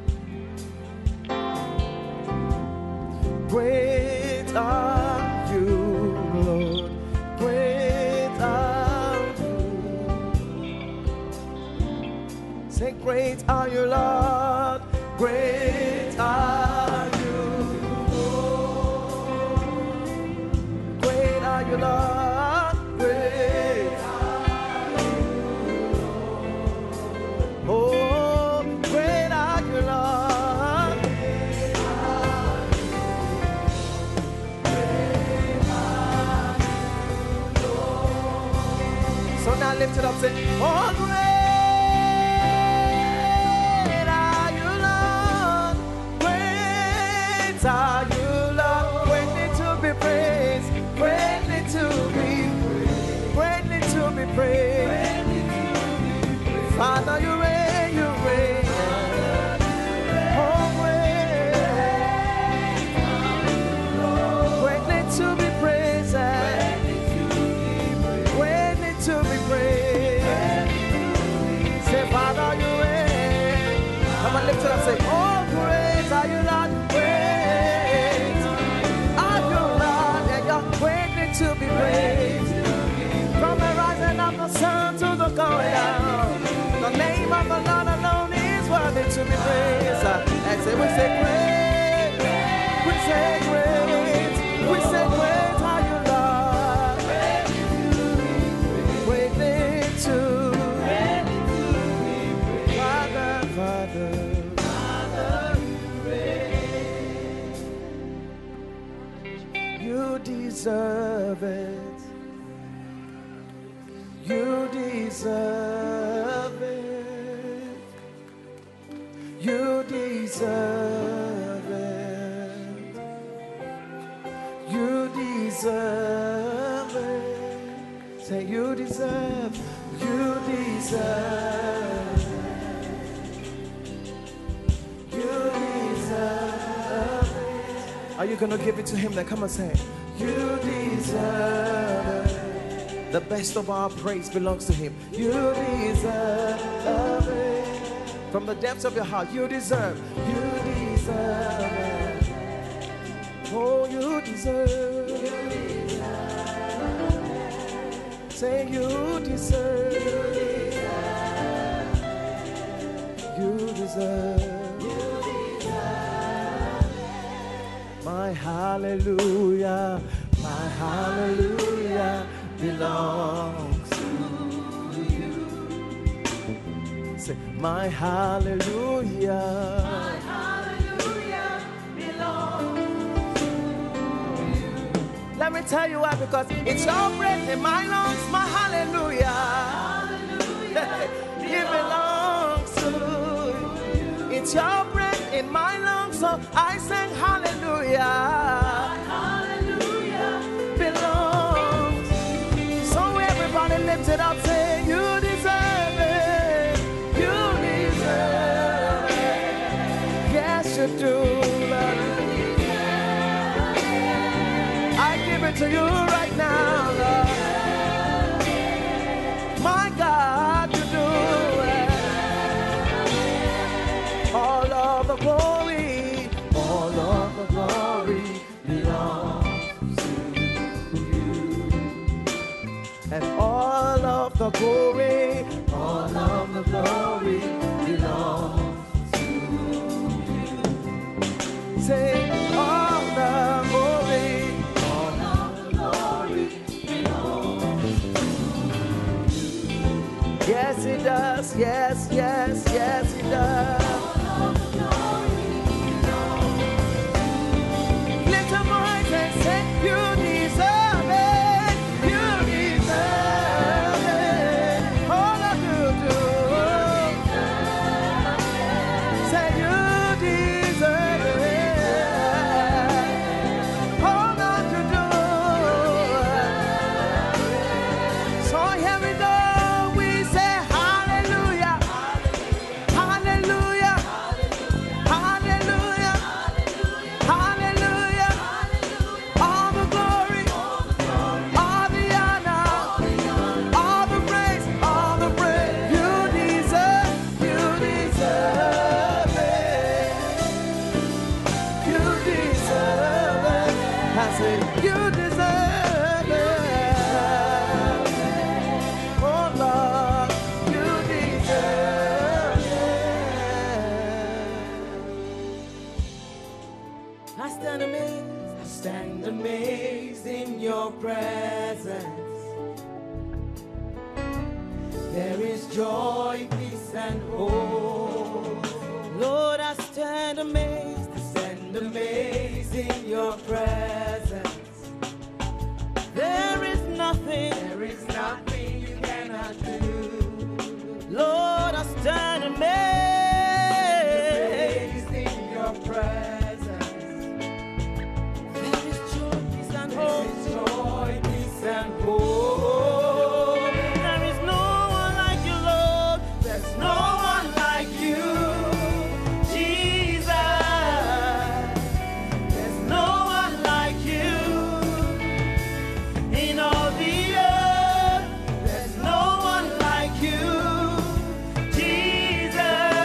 Great are you, Lord. Great are you. Say, great are you, Lord. Great are you. Great are you, Lord. Great are you. Oh, great are you, Lord. So now lift it up, say, oh, great are you, Lord. Great are you, Lord. Greatly to be praised, greatly to be praised, greatly to be praised. Father, you reign, you reign. Oh, great, greatly to be praised, greatly to be praised. Say, Father, you reign. Come on, lift it up, say, oh, great are you, Lord. Great are you, Lord, and you're greatly to be praised. From the rising of the sun to the going down, the name of the Lord alone is worthy to be praised. And say, we say great, we say great, we say great are you, Lord. Greatly to Father, Father, you deserve it. You deserve it. You deserve it. You deserve it. Say you deserve. You deserve it. You deserve it. Are you gonna give it to him? Then come on, say it. You deserve it. The best of our praise belongs to him. You deserve it. From the depths of your heart, you deserve. You deserve it. Oh, you deserve. You deserve it. Say you deserve. You deserve. You deserve. You deserve it. My hallelujah, my hallelujah belongs to you. Say, my hallelujah, my hallelujah belongs to you. Let me tell you why, because it's your breath in my lungs, my hallelujah. Hallelujah it belongs to you. It's your breath in my lungs, so I sing hallelujah. My hallelujah belongs. So everybody lift it up, say you deserve it. You deserve it. Yes, you do, Lord. I give it to you right now, Lord. My God, you do it. All of the glory, all of the glory belongs to you. And all of the glory, all of the glory belongs to you. Say, all the glory, all of the glory belongs to you. Yes, it does. Yes, yes, yes, it does. All of the glory belongs to you. Lift your voice and say, you deserve it. You deserve it. All of you do. Say you deserve it. All of you do. So here we go. We say hallelujah. Hallelujah. Hallelujah. Hallelujah. All the glory, all the honor, all the praise, all the praise. You deserve, you deserve it. You deserve it. I say, you deserve it. Oh Lord, you deserve it. I stand amazed, I stand amazed in your presence. There is joy, peace, and hope. Lord, I stand amazed, I stand amazed in your presence. There is nothing, there is nothing you cannot do. Lord, I stand amazed in your presence. There is joy, peace, and hope. There is joy, peace, and hope. There is no one like you, Lord. There's no one like you, Jesus. There's no one like you in all the earth. There's no one like you, Jesus.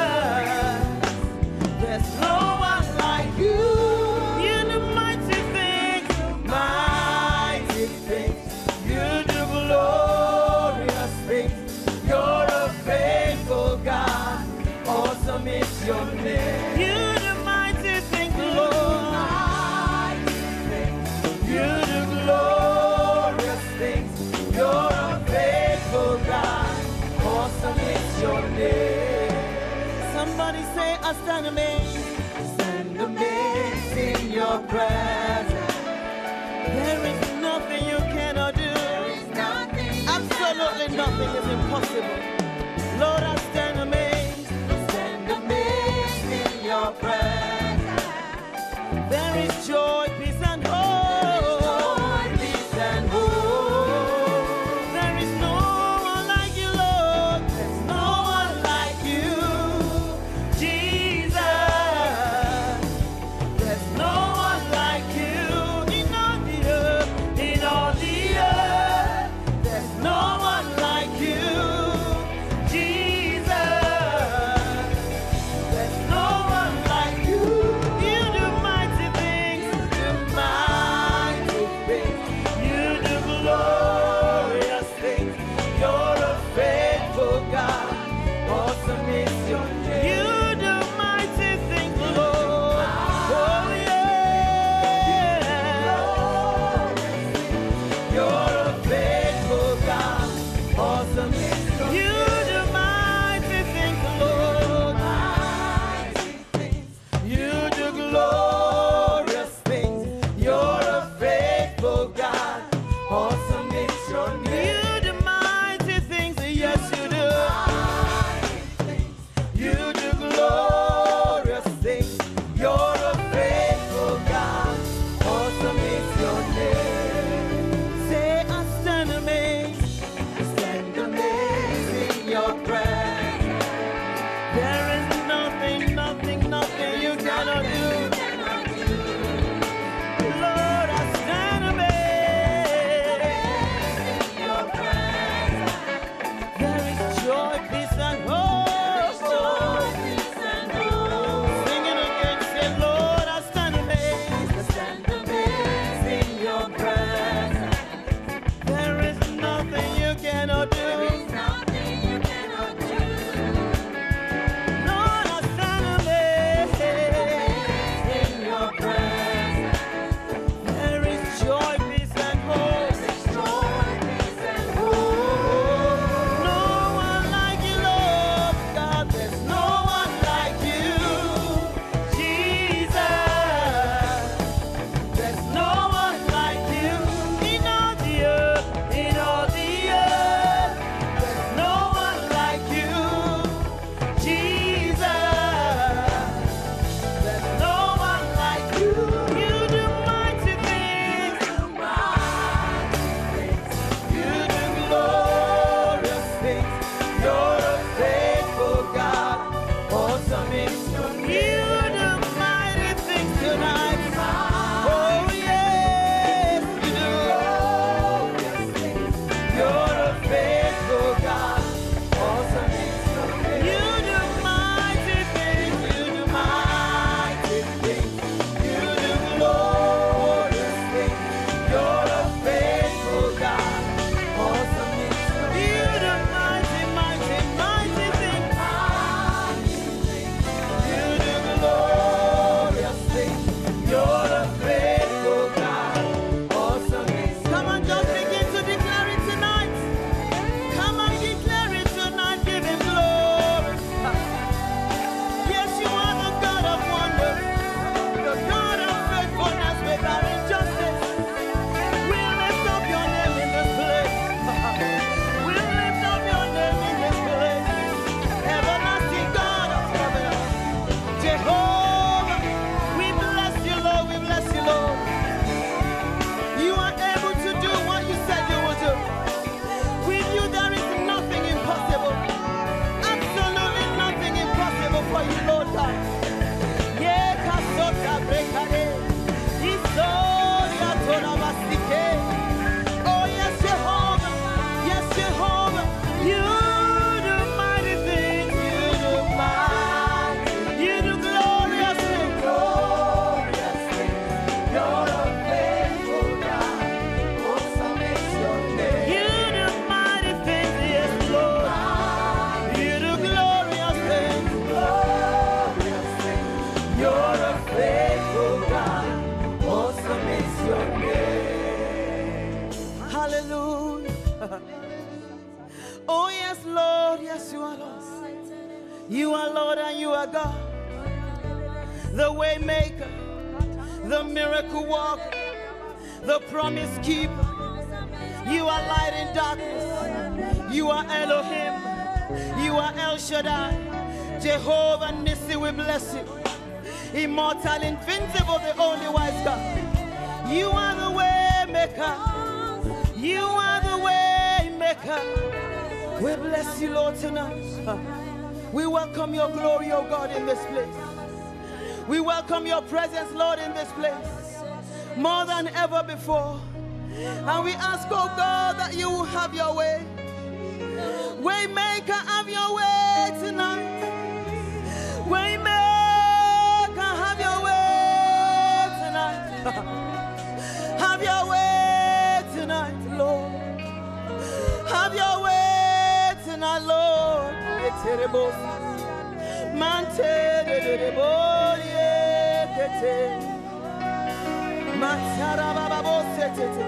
There's no one like you. You do mighty things, mighty things. You do glorious things. You're a faithful God. Awesome is your name. You do mighty things, Lord. Mighty things. You do glorious things. You're a faithful God. Awesome is your name. Somebody say, I stand amazed. I stand amazed in your presence. There is nothing you cannot do. Absolutely nothing is impossible. Lord, I stand amazed. I stand amazed Awesome is your name.
You do mighty things, yes you do.
You do glorious things. You're a faithful God. Awesome is your name.
Say I stand amazed.
Stand amazed in your presence.
There is nothing, nothing, nothing you cannot do. Lord, I stand amazed.
Your presence.
There is joy, peace, and hope. Singing again, say, Lord, I stand amazed.
Stand amazed in your presence.
There is nothing you cannot do.
Nothing you cannot do.
Lord, I stand amazed.
In your presence.
There is joy, peace, and hope.
Joy, peace, and hope.
No one like you, Lord God. There's no one like you, Jesus. There's no one like you in all the earth, in all the earth. There's no one like you, Jesus. There's no one like you. You do mighty things.
You do glorious things. You're a faithful God. Awesome is your name.
You do mighty things tonight. Oh yes, you do.
You're a faithful God. Awesome is your name.
You do mighty things. You do mighty.
Mighty things. You do glorious things. You're a faithful God. Awesome is your name.
You do mighty, mighty, mighty things.
You do glorious things. You're a faithful God. Awesome is
Come on, just begin to declare it tonight. Come on, declare it tonight. Give him glory. Yes, you are the God of wonder, the God of faithfulness without injustice. We lift up your name in this place. We lift up your name in this place. Everlasting God of covenant. Jehovah, we bless you, Lord. We bless you, Lord. You are able to do what you said you would do. With you, there is nothing impossible. Absolutely nothing impossible for you, Lord God. Yeah, kasota brekare. Isoria tora masike. Oh, yes, Jehovah. Yes, Jehovah. You do mighty things. You do mighty. You do glorious things.
glorious things. You're a faithful God. Awesome is your name.
You do mighty things, yes, Lord. You do glorious things.
Glorious things. You're a faithful God. Awesome is your name.
Hallelujah. Oh, yes, Lord. Yes, you are Lord. You are Lord and you are God. The way maker, the miracle worker, the promise keeper. You are light in darkness. You are Elohim. You are El Shaddai. Jehovah Nissi, we bless you. Immortal, invincible, the only wise God. You are the way maker. You are the way maker. We bless you, Lord, tonight. We welcome your glory, oh God, in this place. We welcome your presence, Lord, in this place. More than ever before. And we ask, oh God, that you will have your way. Waymaker, have your way tonight. Waymaker, have your way tonight. Have your way tonight, Lord. Have your way tonight, Lord. Mante de de boye kete. Matara baba bosete.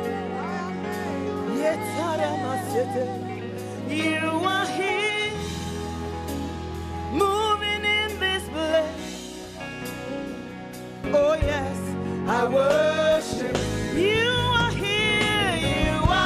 Yetara masete. You are here, moving in this place. Oh yes, I worship. You are here, you are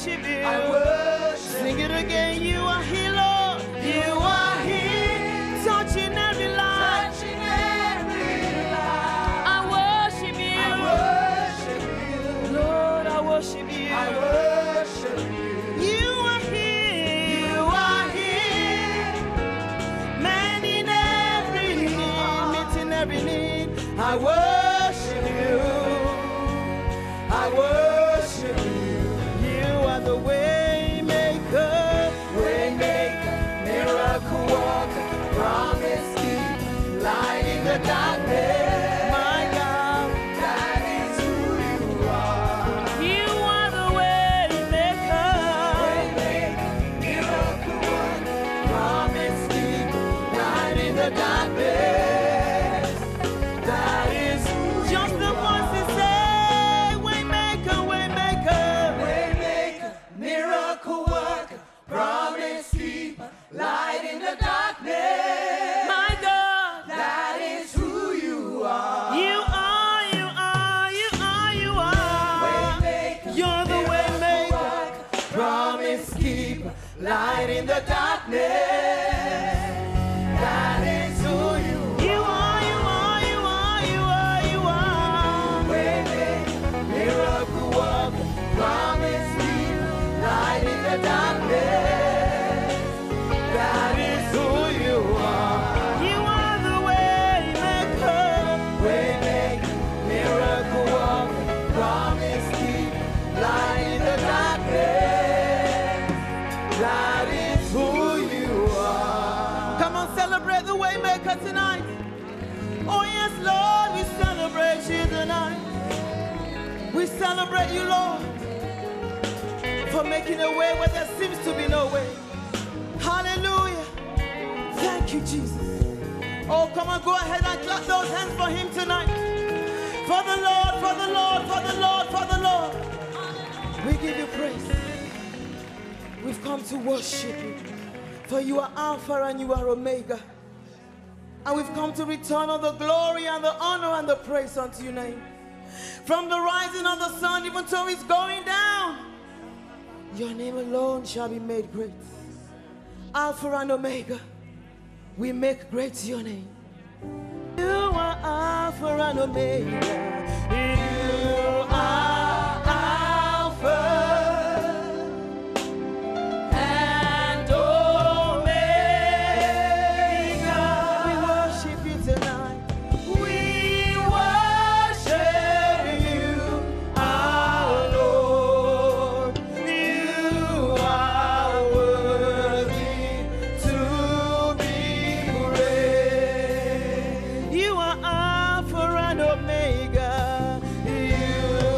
worship you.
I worship
Sing it again. You are here, Lord. You are here, touching every life.
touching every life.
I worship you.
I worship you.
Lord, I worship you.
I worship you.
You are here. You are here. Man in every need, meeting every need.
I worship you. I worship you.
You are the way maker.
Waymaker, miracle worker, promise keeper, light in the darkness.
My God,
That is who you are.
you are the way maker.
Waymaker, miracle worker, promise keeper, light in the darkness. That is who you
Just the voice to say, way maker, way maker.
Waymaker, miracle worker, promise keeper, light in the darkness.
My God,
That is who you are.
you are, you are, you are, you are.
Waymaker,
You're the way maker.
worker, promise keeper, light in the darkness. That is who you are.
You are, you are, you are, you are, you are.
Waymaker, miracle worker, promise keeper, light in the darkness. That is who you are.
You are the way maker.
Waymaker, miracle worker, promise keeper, light in the darkness. That is who you are.
Come on, celebrate the way maker tonight. Oh yes, Lord, we celebrate you tonight. We celebrate you, Lord, for making a way where there seems to be no way. Hallelujah. Thank you, Jesus. Oh, come on, go ahead and clap those hands for him tonight. For the Lord, for the Lord, for the Lord, for the Lord. We give you praise. We've come to worship you. For you are Alpha and you are Omega. And we've come to return all the glory and the honor and the praise unto your name. From the rising of the sun even till it's going down, your name alone shall be made great. Alpha and Omega, we make great your name. You are Alpha and Omega. You are Alpha and Omega. We worship you tonight. We worship you, our Lord. You are worthy to be praised. You are Alpha and Omega. You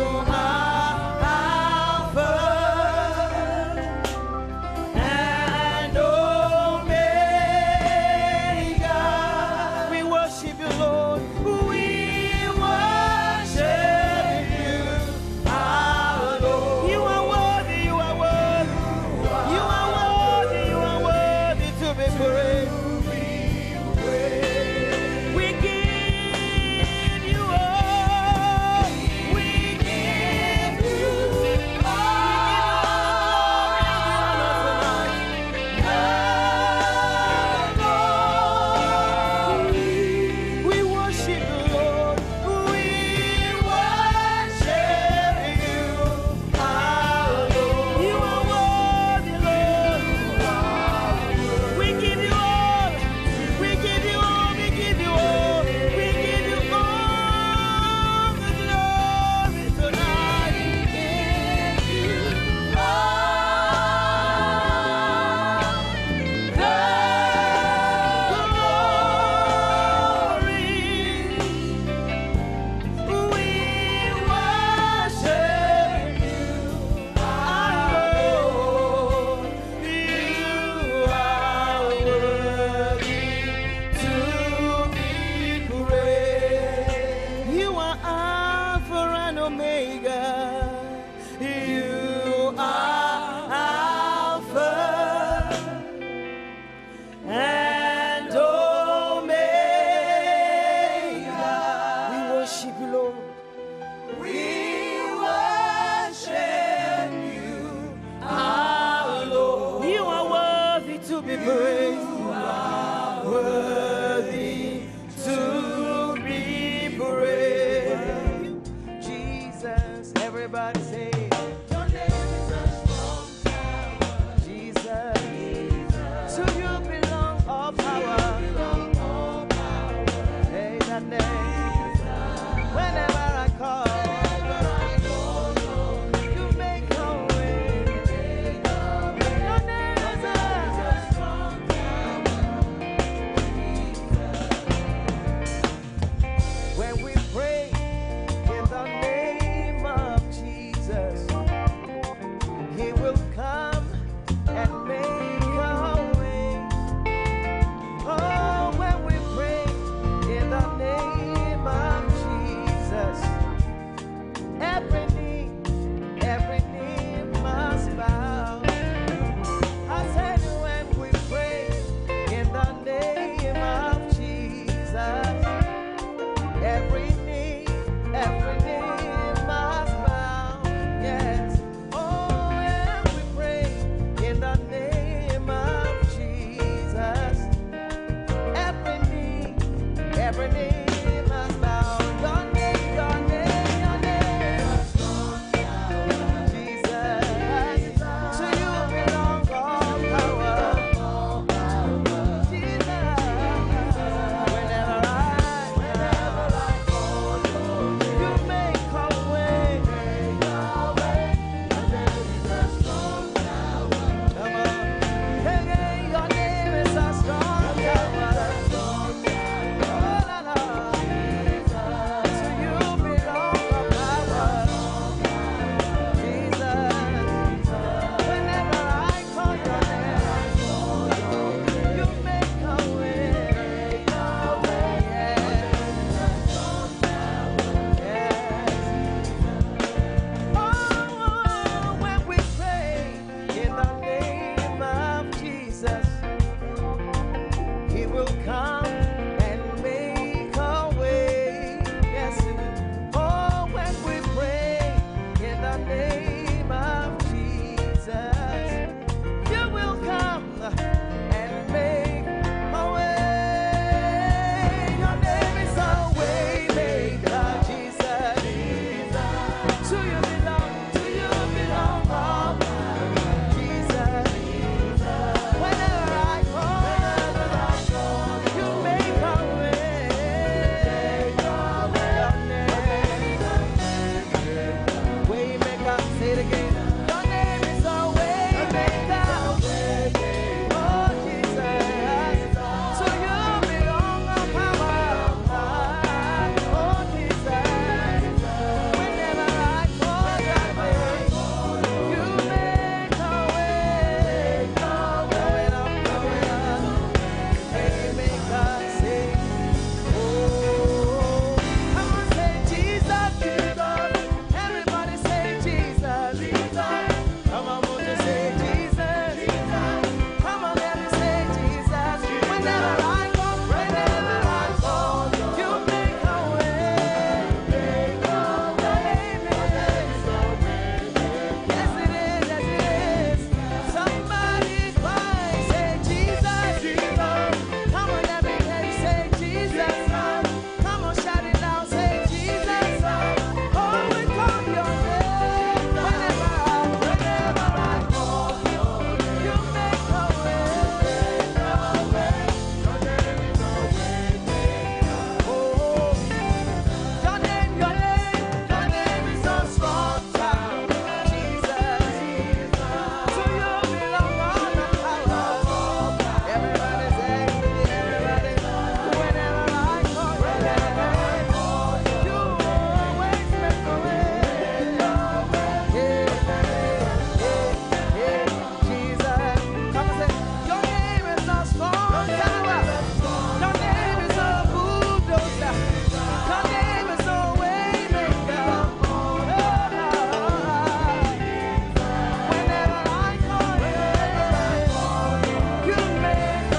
every knee must bow. Your name, your name, your name. Jesus, to you belong all power. Jesus, whenever I, whenever I call you make a way. Come on. Hey, hey, your name is a strong tower. Oh, la, la. To you belong the power. Jesus, whenever I call your name, you make a way. Yes. Oh, when we pray in the name of Jesus, He will come and make a way. Yes. Oh, when we pray in the name of Jesus, You will come and make a way. Your name is a way maker, Jesus. To you belong, to you belong all. Jesus, whenever I call, you make a way. Your name, way maker, say it again. Your name is a way maker. Oh, Jesus, to you belong all power. Oh, Jesus, whenever I call your name, you make a way. Going up, going up. Hey, make us sing. Oh, come on, say Jesus, Jesus. Everybody say Jesus, Jesus. Come on, won't you say Jesus, Jesus. Come on, let me say Jesus. Whenever I call, whenever I call, you make a way. Make a way. Yes, it is, yes, it is. Somebody cry, say Jesus, Jesus. Come on, let me hear you say Jesus. Come on, shout it loud, say Jesus. Oh, we call your name. Whenever I, whenever I call you, you make a way. Oh, your name, your name, your name is a strong tower, Jesus. To you belong all the power. Everybody say, everybody, whenever I call your name, you always make a way. Yeah, yeah, yeah, Jesus. Come and say, your name is a strong tower. Your name is a bulldozer. Your name is a way maker. Oh, whenever I call you, you make a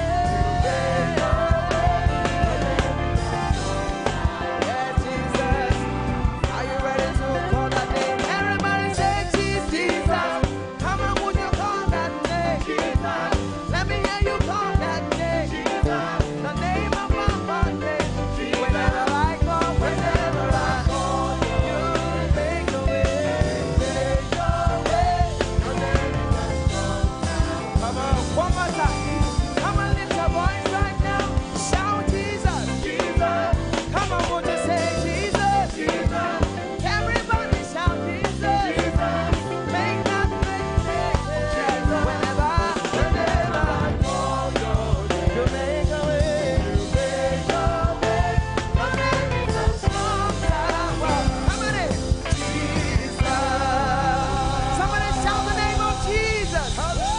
way. Yeah, Jesus. Are you ready to call that name? Everybody say Jesus, Jesus. Come on, would you call that name? Jesus. Let me hear you call that name. Jesus. The name above all names. Whenever I call, whenever I call, you make a way. Make a way. Come on, one more time. Come on, lift your voice right now. Shout Jesus, Jesus. Come on, would you say Jesus, Jesus? Everybody shout Jesus, Jesus. Make that make it. Whenever, whenever I call your name, you make a way. You make a way. Your name is a strong tower. Come on in, Jesus. Somebody shout the name of Jesus.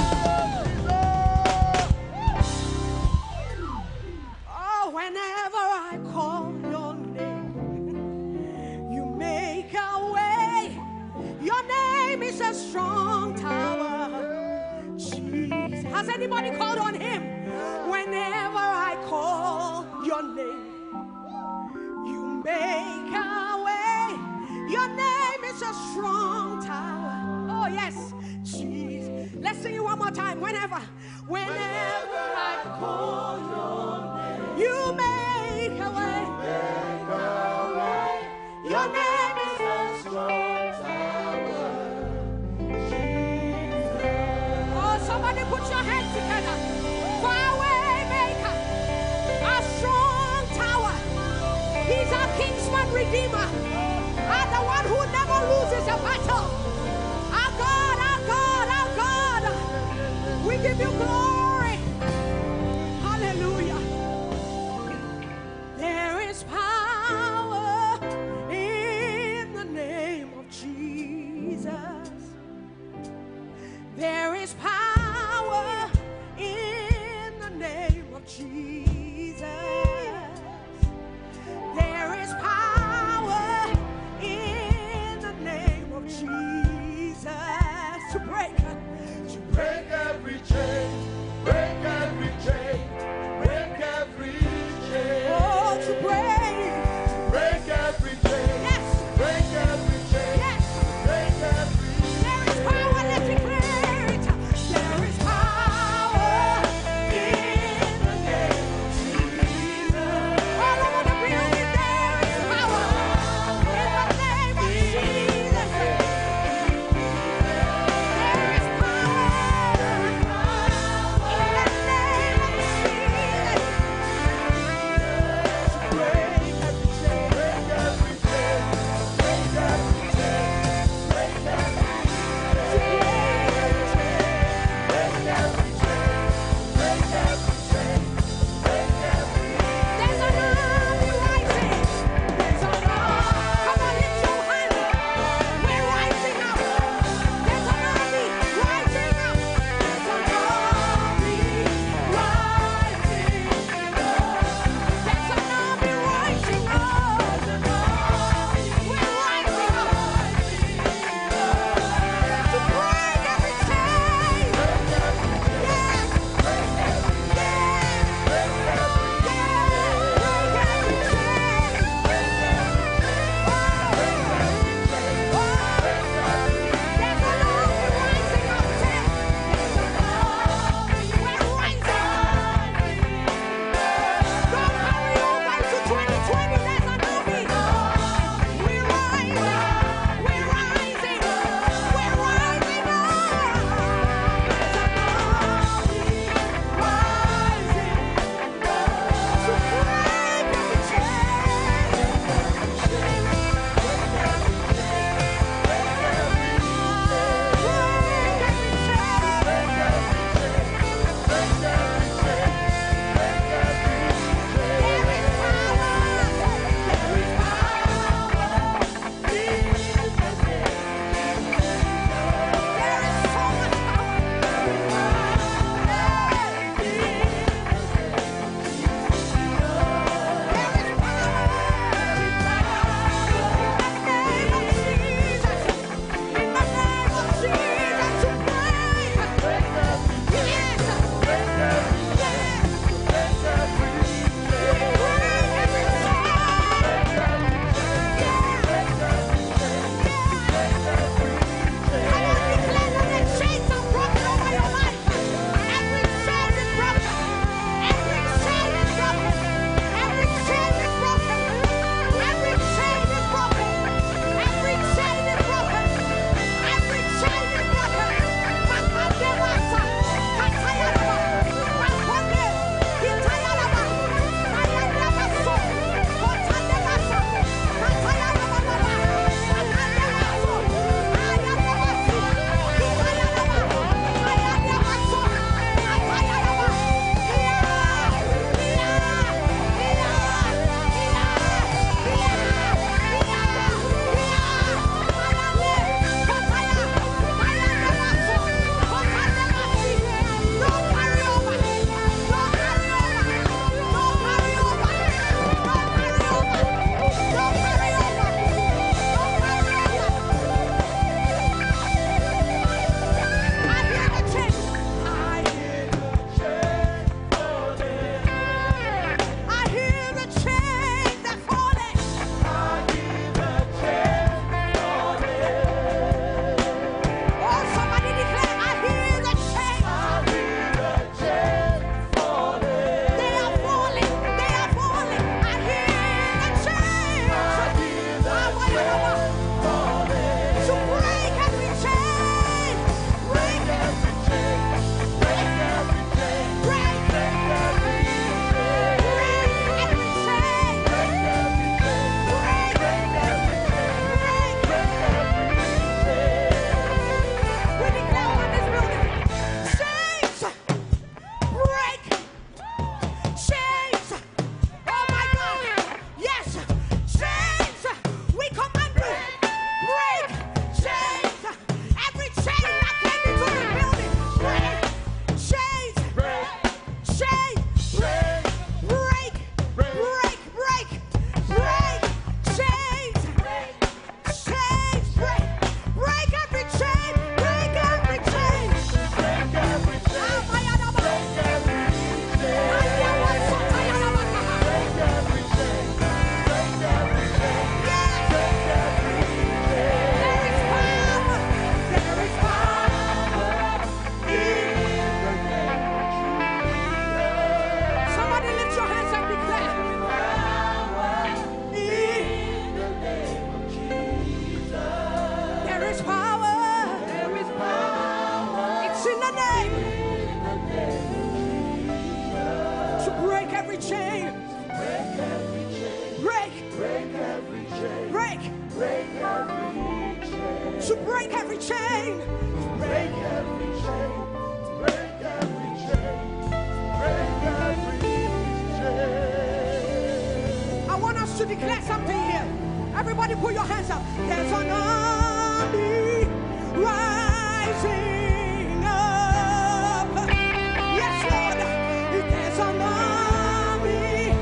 Oh, whenever I call your name, you make a way. Your name is a strong tower. Jesus. Has anybody called on him? Whenever I call your name, you make a way. Your name is a strong tower. Oh, yes. Jesus. Let's sing it one more time. Whenever, whenever I call your name, you make a way.
you glory. Hallelujah. There is power in the name of Jesus. There is power in the name of Jesus. There is power in the name of Jesus to break, to break every chain,
chain.
Break every chain. Break every chain. Break every chain.
I want us to declare something here. Everybody put your hands up. There's an army rising up. Yes, Lord. There's an army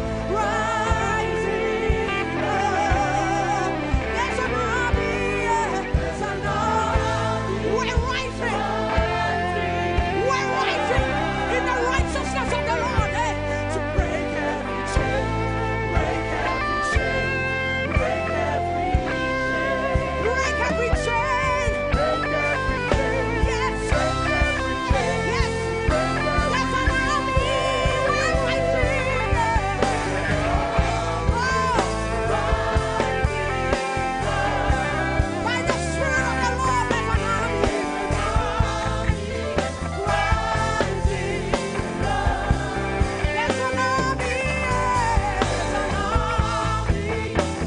rising up. There's an army. There's an army. We're rising. We're rising in the righteousness of the Lord. eh, To break every chain. Break every chain. Break every chain. Break every chain.
Break every chain.
Yes.
Break every chain.
Yes.
Break every
There's an army. We're rising. Oh. By the Spirit of the Lord, there's an army. There's an army. There's an army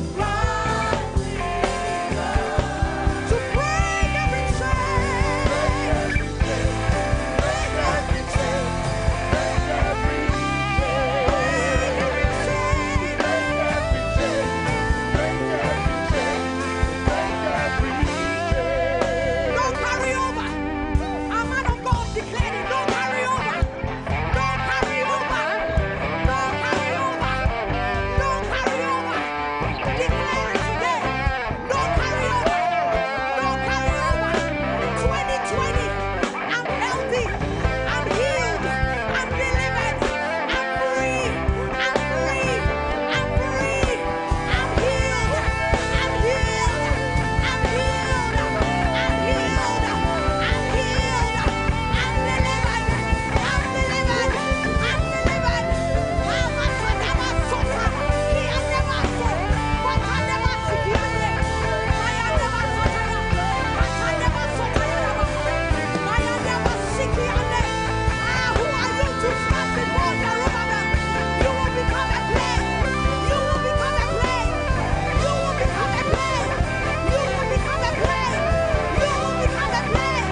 rising up to break every chain.
Break every chain. Break every chain.
Break every chain.
Break every chain. Break every chain. Break every chain.
Don't carry over. A man of God declared it. Don't carry over. Don't carry over. Don't carry over. Don't carry over. Declare it today. Don't carry over. Don't carry over. twenty twenty. I'm healthy. I'm healed. I'm delivered. I'm free. I'm free. I'm free. I'm healed. I'm healed. I'm healed. I'm healed. I'm healed. I'm delivered. I'm delivered. I'm delivered. Mama Sadama Sosa. He has never said. What I never see. I never Sataya. I never Sataya. I never see. Ah, who are you to stand before the Roman? You will become a plague. You will become a plague. You will become a plague. You will become a plague. You will become a plague.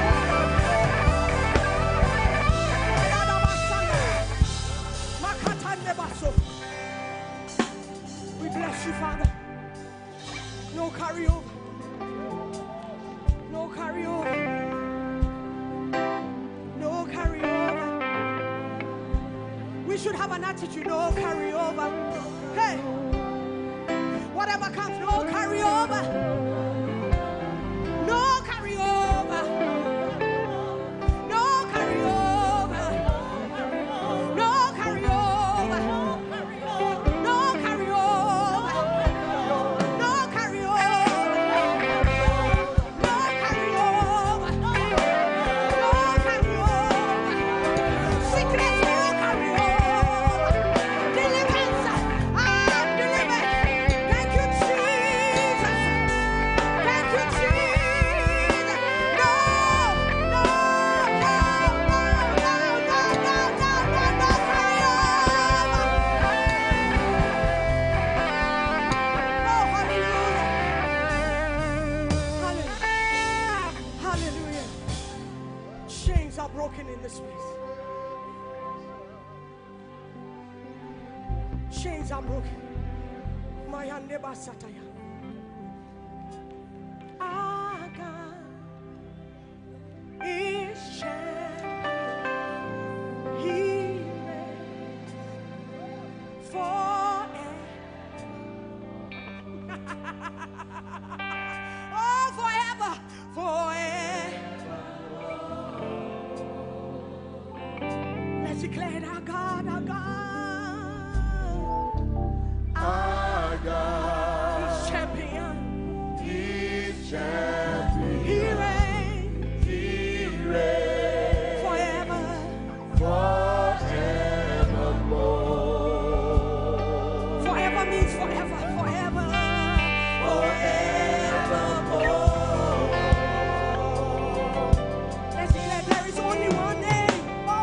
We bless you, Father. No carryover. No carryover. No carryover. We should have an attitude. No carryover. Hey, whatever comes, no carryover. No carryover. No carryover. No carryover. No carryover. No carryover. No carryover. No carryover. Sickness, no carryover. Deliverance, I'm delivered. Thank you, Jesus. Thank you, Jesus. No, no, no, no, no, no, no, no, no, no carryover. Oh, hallelujah. Hallelujah. Hallelujah. Chains are broken in this place. Chains are broken. My neighbor Sataya. Our God is champion. He reigns forever. Oh, forever, forever. Let's declare it, our God, our God.
Our God
He's champion.
is champion.
He reigns
He reigns
forever.
forevermore.
Forever means forever, forever.
Forevermore.
Let's declare there is only one name. Oh,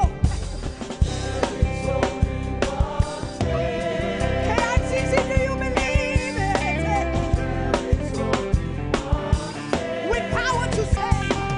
K I C C, do you believe it? With power to save.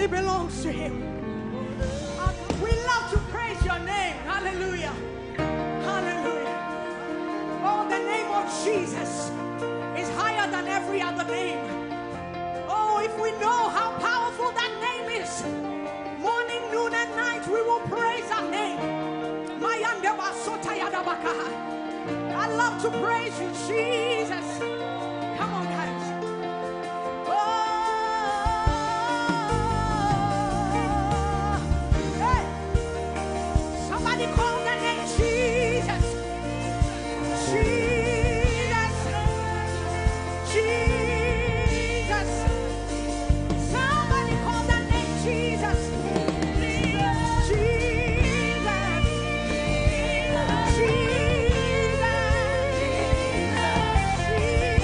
belongs to him. Uh, we love to praise your name. Hallelujah. Hallelujah. Oh, the name of Jesus is higher than every other name. Oh, if we know how powerful that name is, morning, noon, and night, we will praise that name. I love to praise you, Jesus. Come on, guys. Oh, hey. Somebody call the name Jesus. Jesus. Jesus. Somebody call the name Jesus. Jesus. Jesus. Jesus.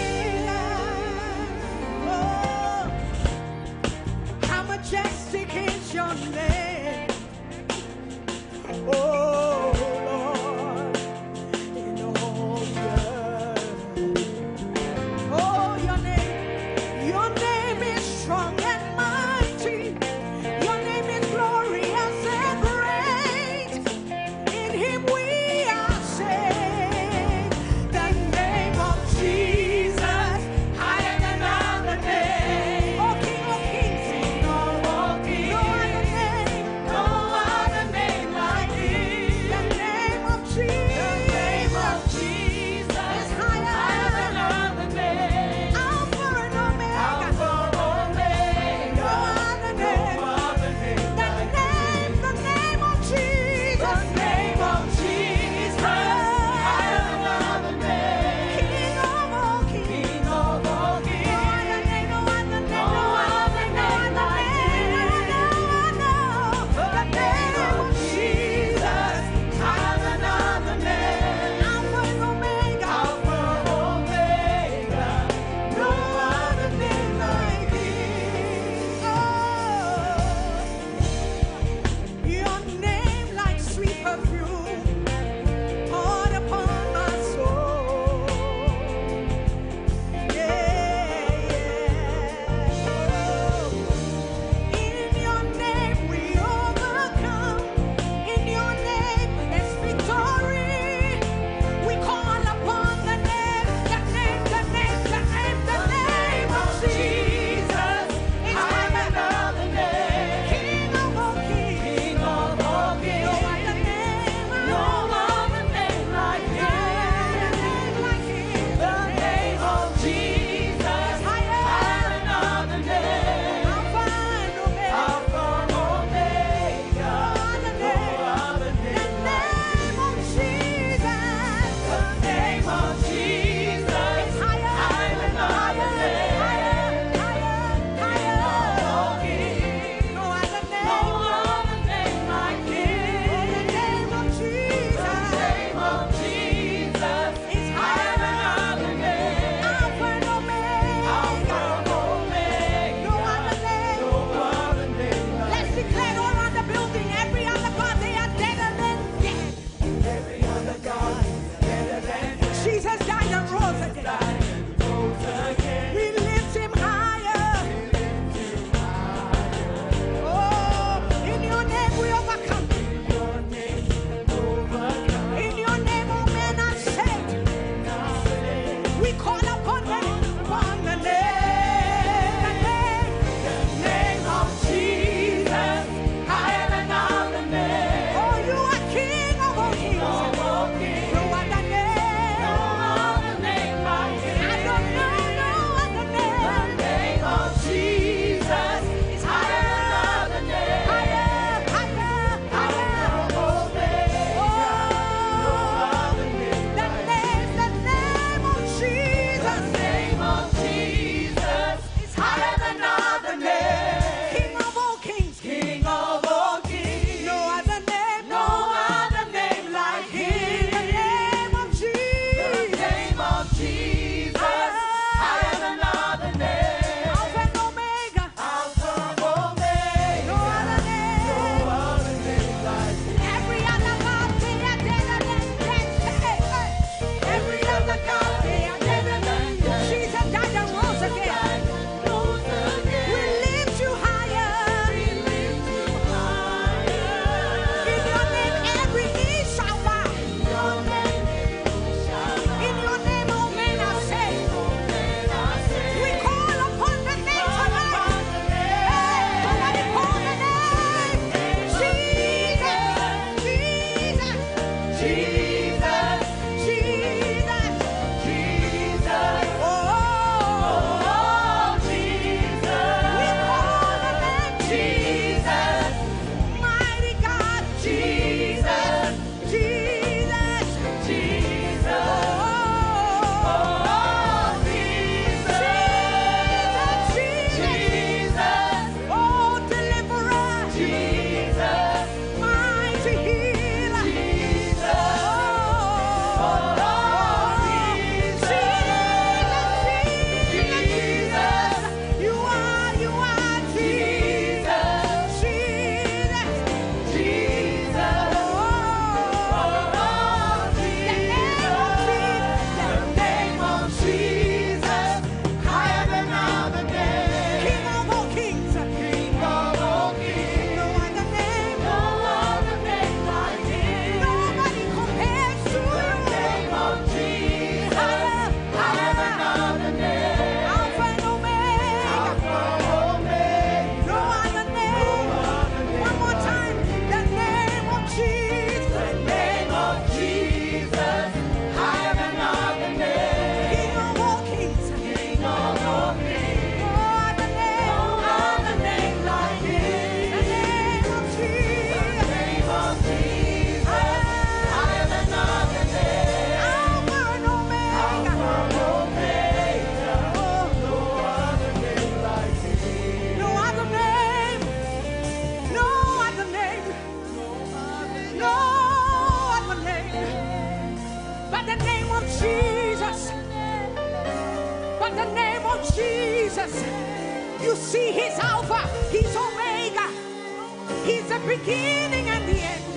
you see, He's Alpha, He's Omega, He's the beginning and the end.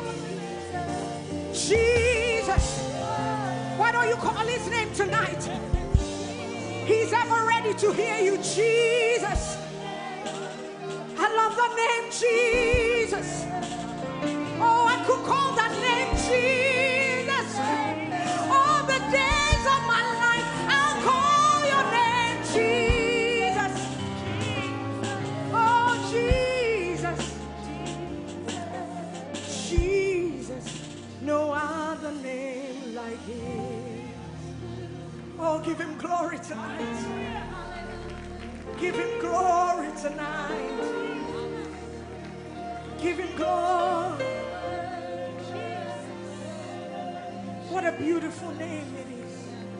Jesus. Why don't you call His name tonight? He's ever ready to hear you. Jesus. I love the name Jesus. Oh, I could call that name Jesus. All the days of my life, I'll call your name Jesus. Oh, Jesus. Jesus. No other name like His. Oh, give Him glory tonight. Give Him glory tonight. Give Him glory. What a beautiful name it is.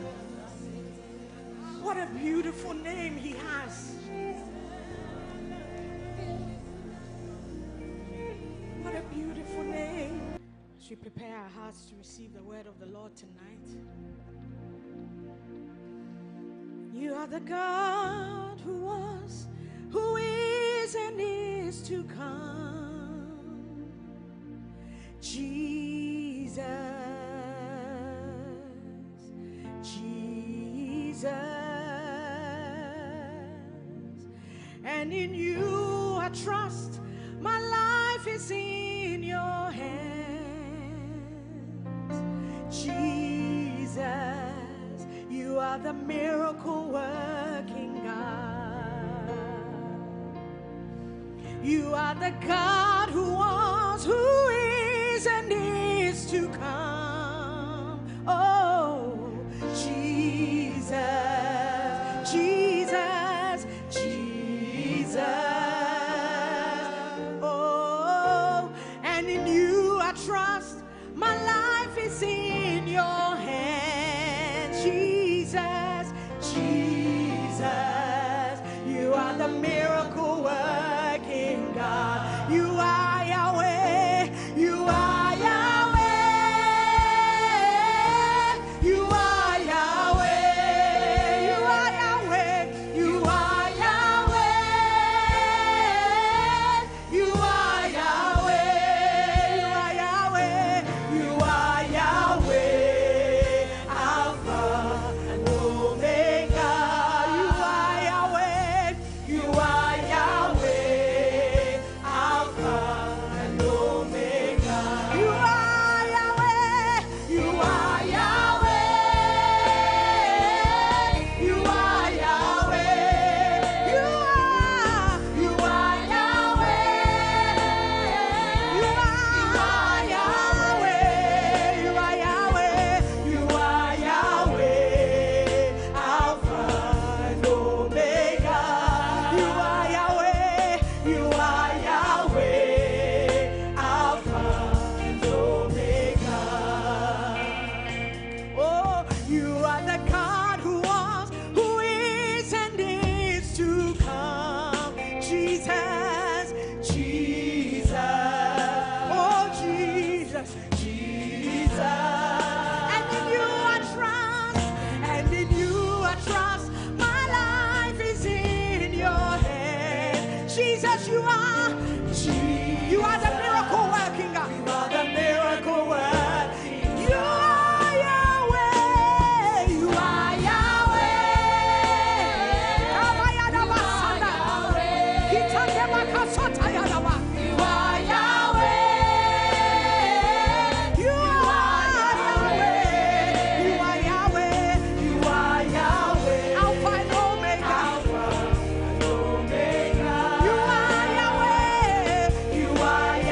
What a beautiful name He has. What a beautiful name. As we prepare our hearts to receive the word of the Lord tonight. You are the God who was, who is, and is to come. Jesus, Jesus, and in you I trust. My life is in your hands. Jesus, you are the miracle working God. You are the God who was, who is, and is to come. Oh, Jesus, Jesus, Jesus. Oh, and in you I trust. My life is in your hands. Jesus, Jesus, you are the miracle working God. You are Yahweh, you are Yahweh, you are Yahweh, you are Yahweh, you are Yahweh, you are Yahweh, you are Yahweh, you are Yahweh, Alpha and Omega. You are Yahweh, you are Yahweh, Alpha and Omega. You are Yahweh, you are Yahweh, you are Yahweh, you are, you are Yahweh, you are Yahweh, you are Yahweh, you are Yahweh, Alpha and Omega. You are Yahweh, you are Yahweh, Alpha and Omega. Oh, you are the God who was, who is, and is to come. Jesus, Jesus. Oh, Jesus, Jesus. And in you I trust, and in you I trust. My life is in your hands. Jesus, you are, you are the miracle working God. You are the miracle working. You are Yahweh. You are Yahweh. Kabayadabasana. Kitandebakasotayadaba. You are Yahweh. You are Yahweh. You are Yahweh. You are Yahweh. Alpha and Omega. Alpha and Omega. You are Yahweh. You are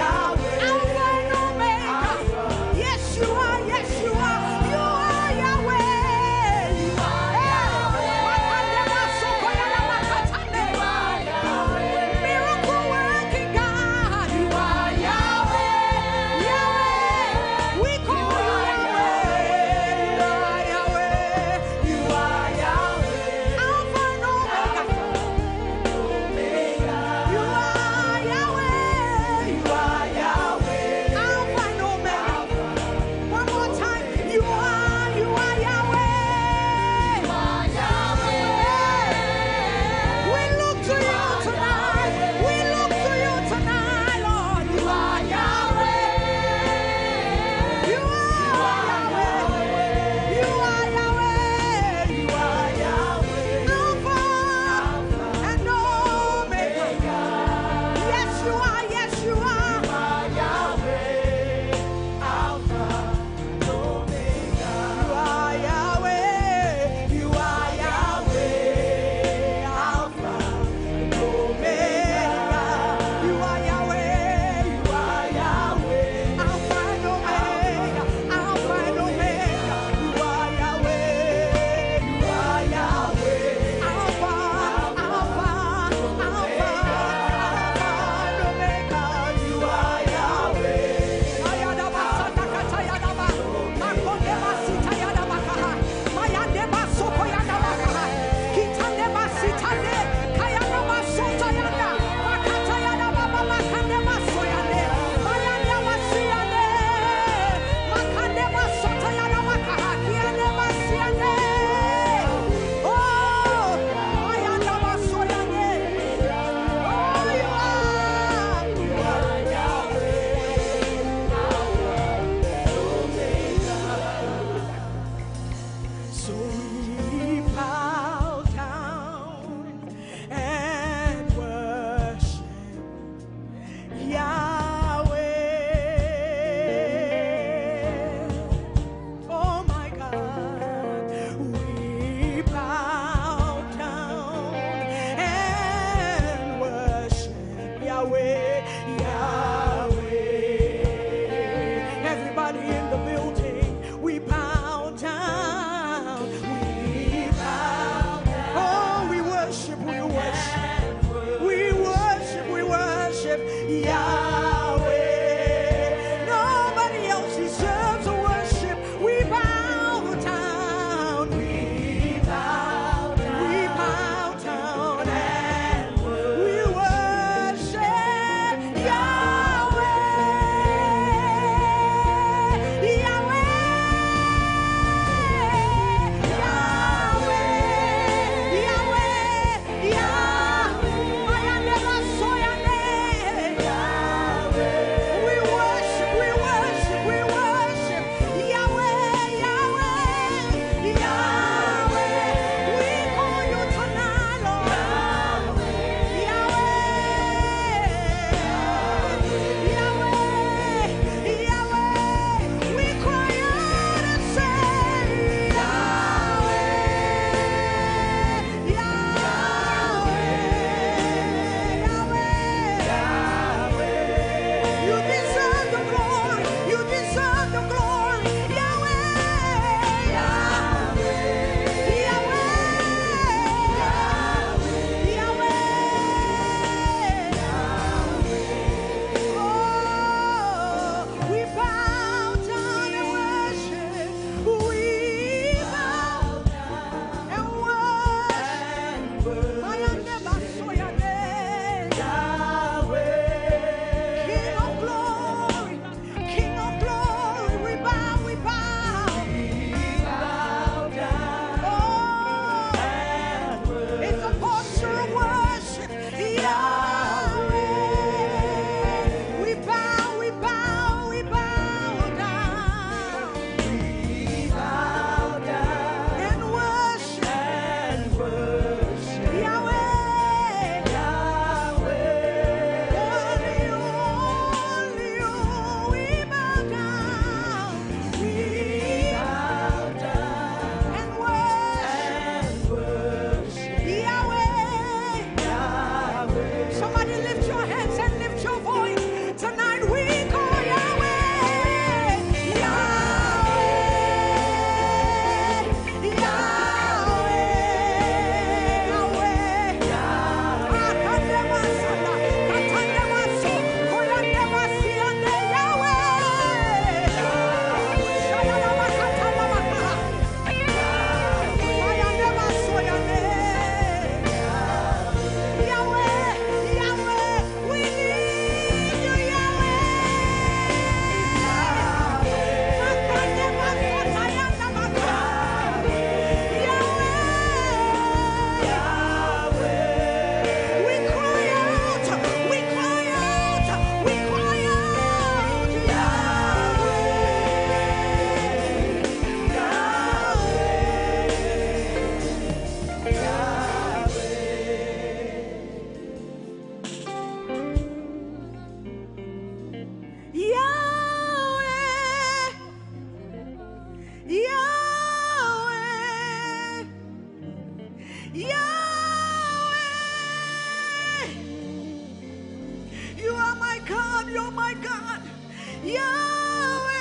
You are my God, you're my God. Yahweh,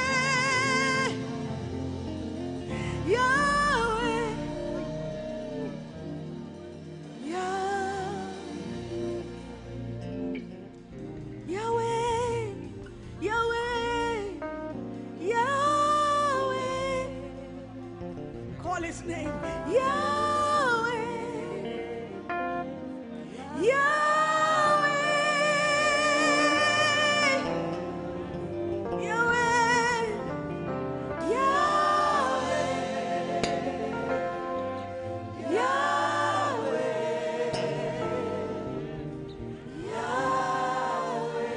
Yahweh, Yahweh, Yahweh, Yahweh, Yahweh. Call his name. Yahweh, Yahweh, Yahweh, Yahweh, Yahweh, Yahweh.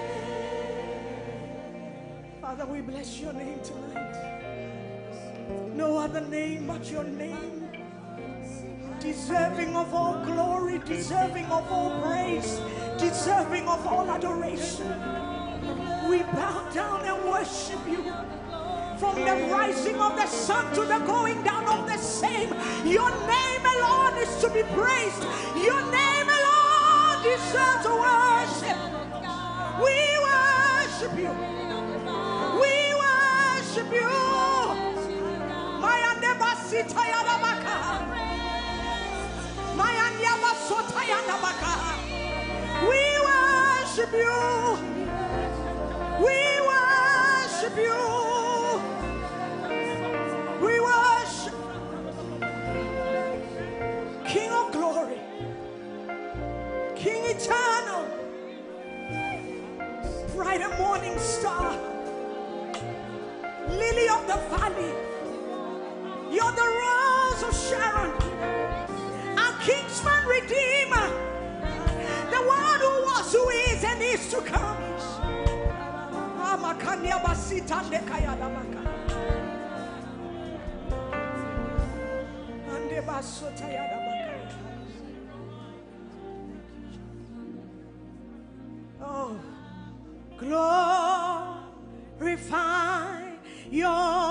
Father, we bless your name tonight. No other name but your name, deserving of all glory, deserving of all praise, deserving of all adoration. We bow down and worship you. From the rising of the sun to the going down of the same, your name alone is to be praised. Your name alone deserves worship. We worship you. We worship you. My Nebasitayadabaka. My Anyabasotayadabaka. We worship you. We worship you. We worship King of glory, King eternal, bright and morning star, lily of the valley. You're the rose of Sharon, our kinsman redeemer, the one who was, who is, and is to come. Oh, glorify your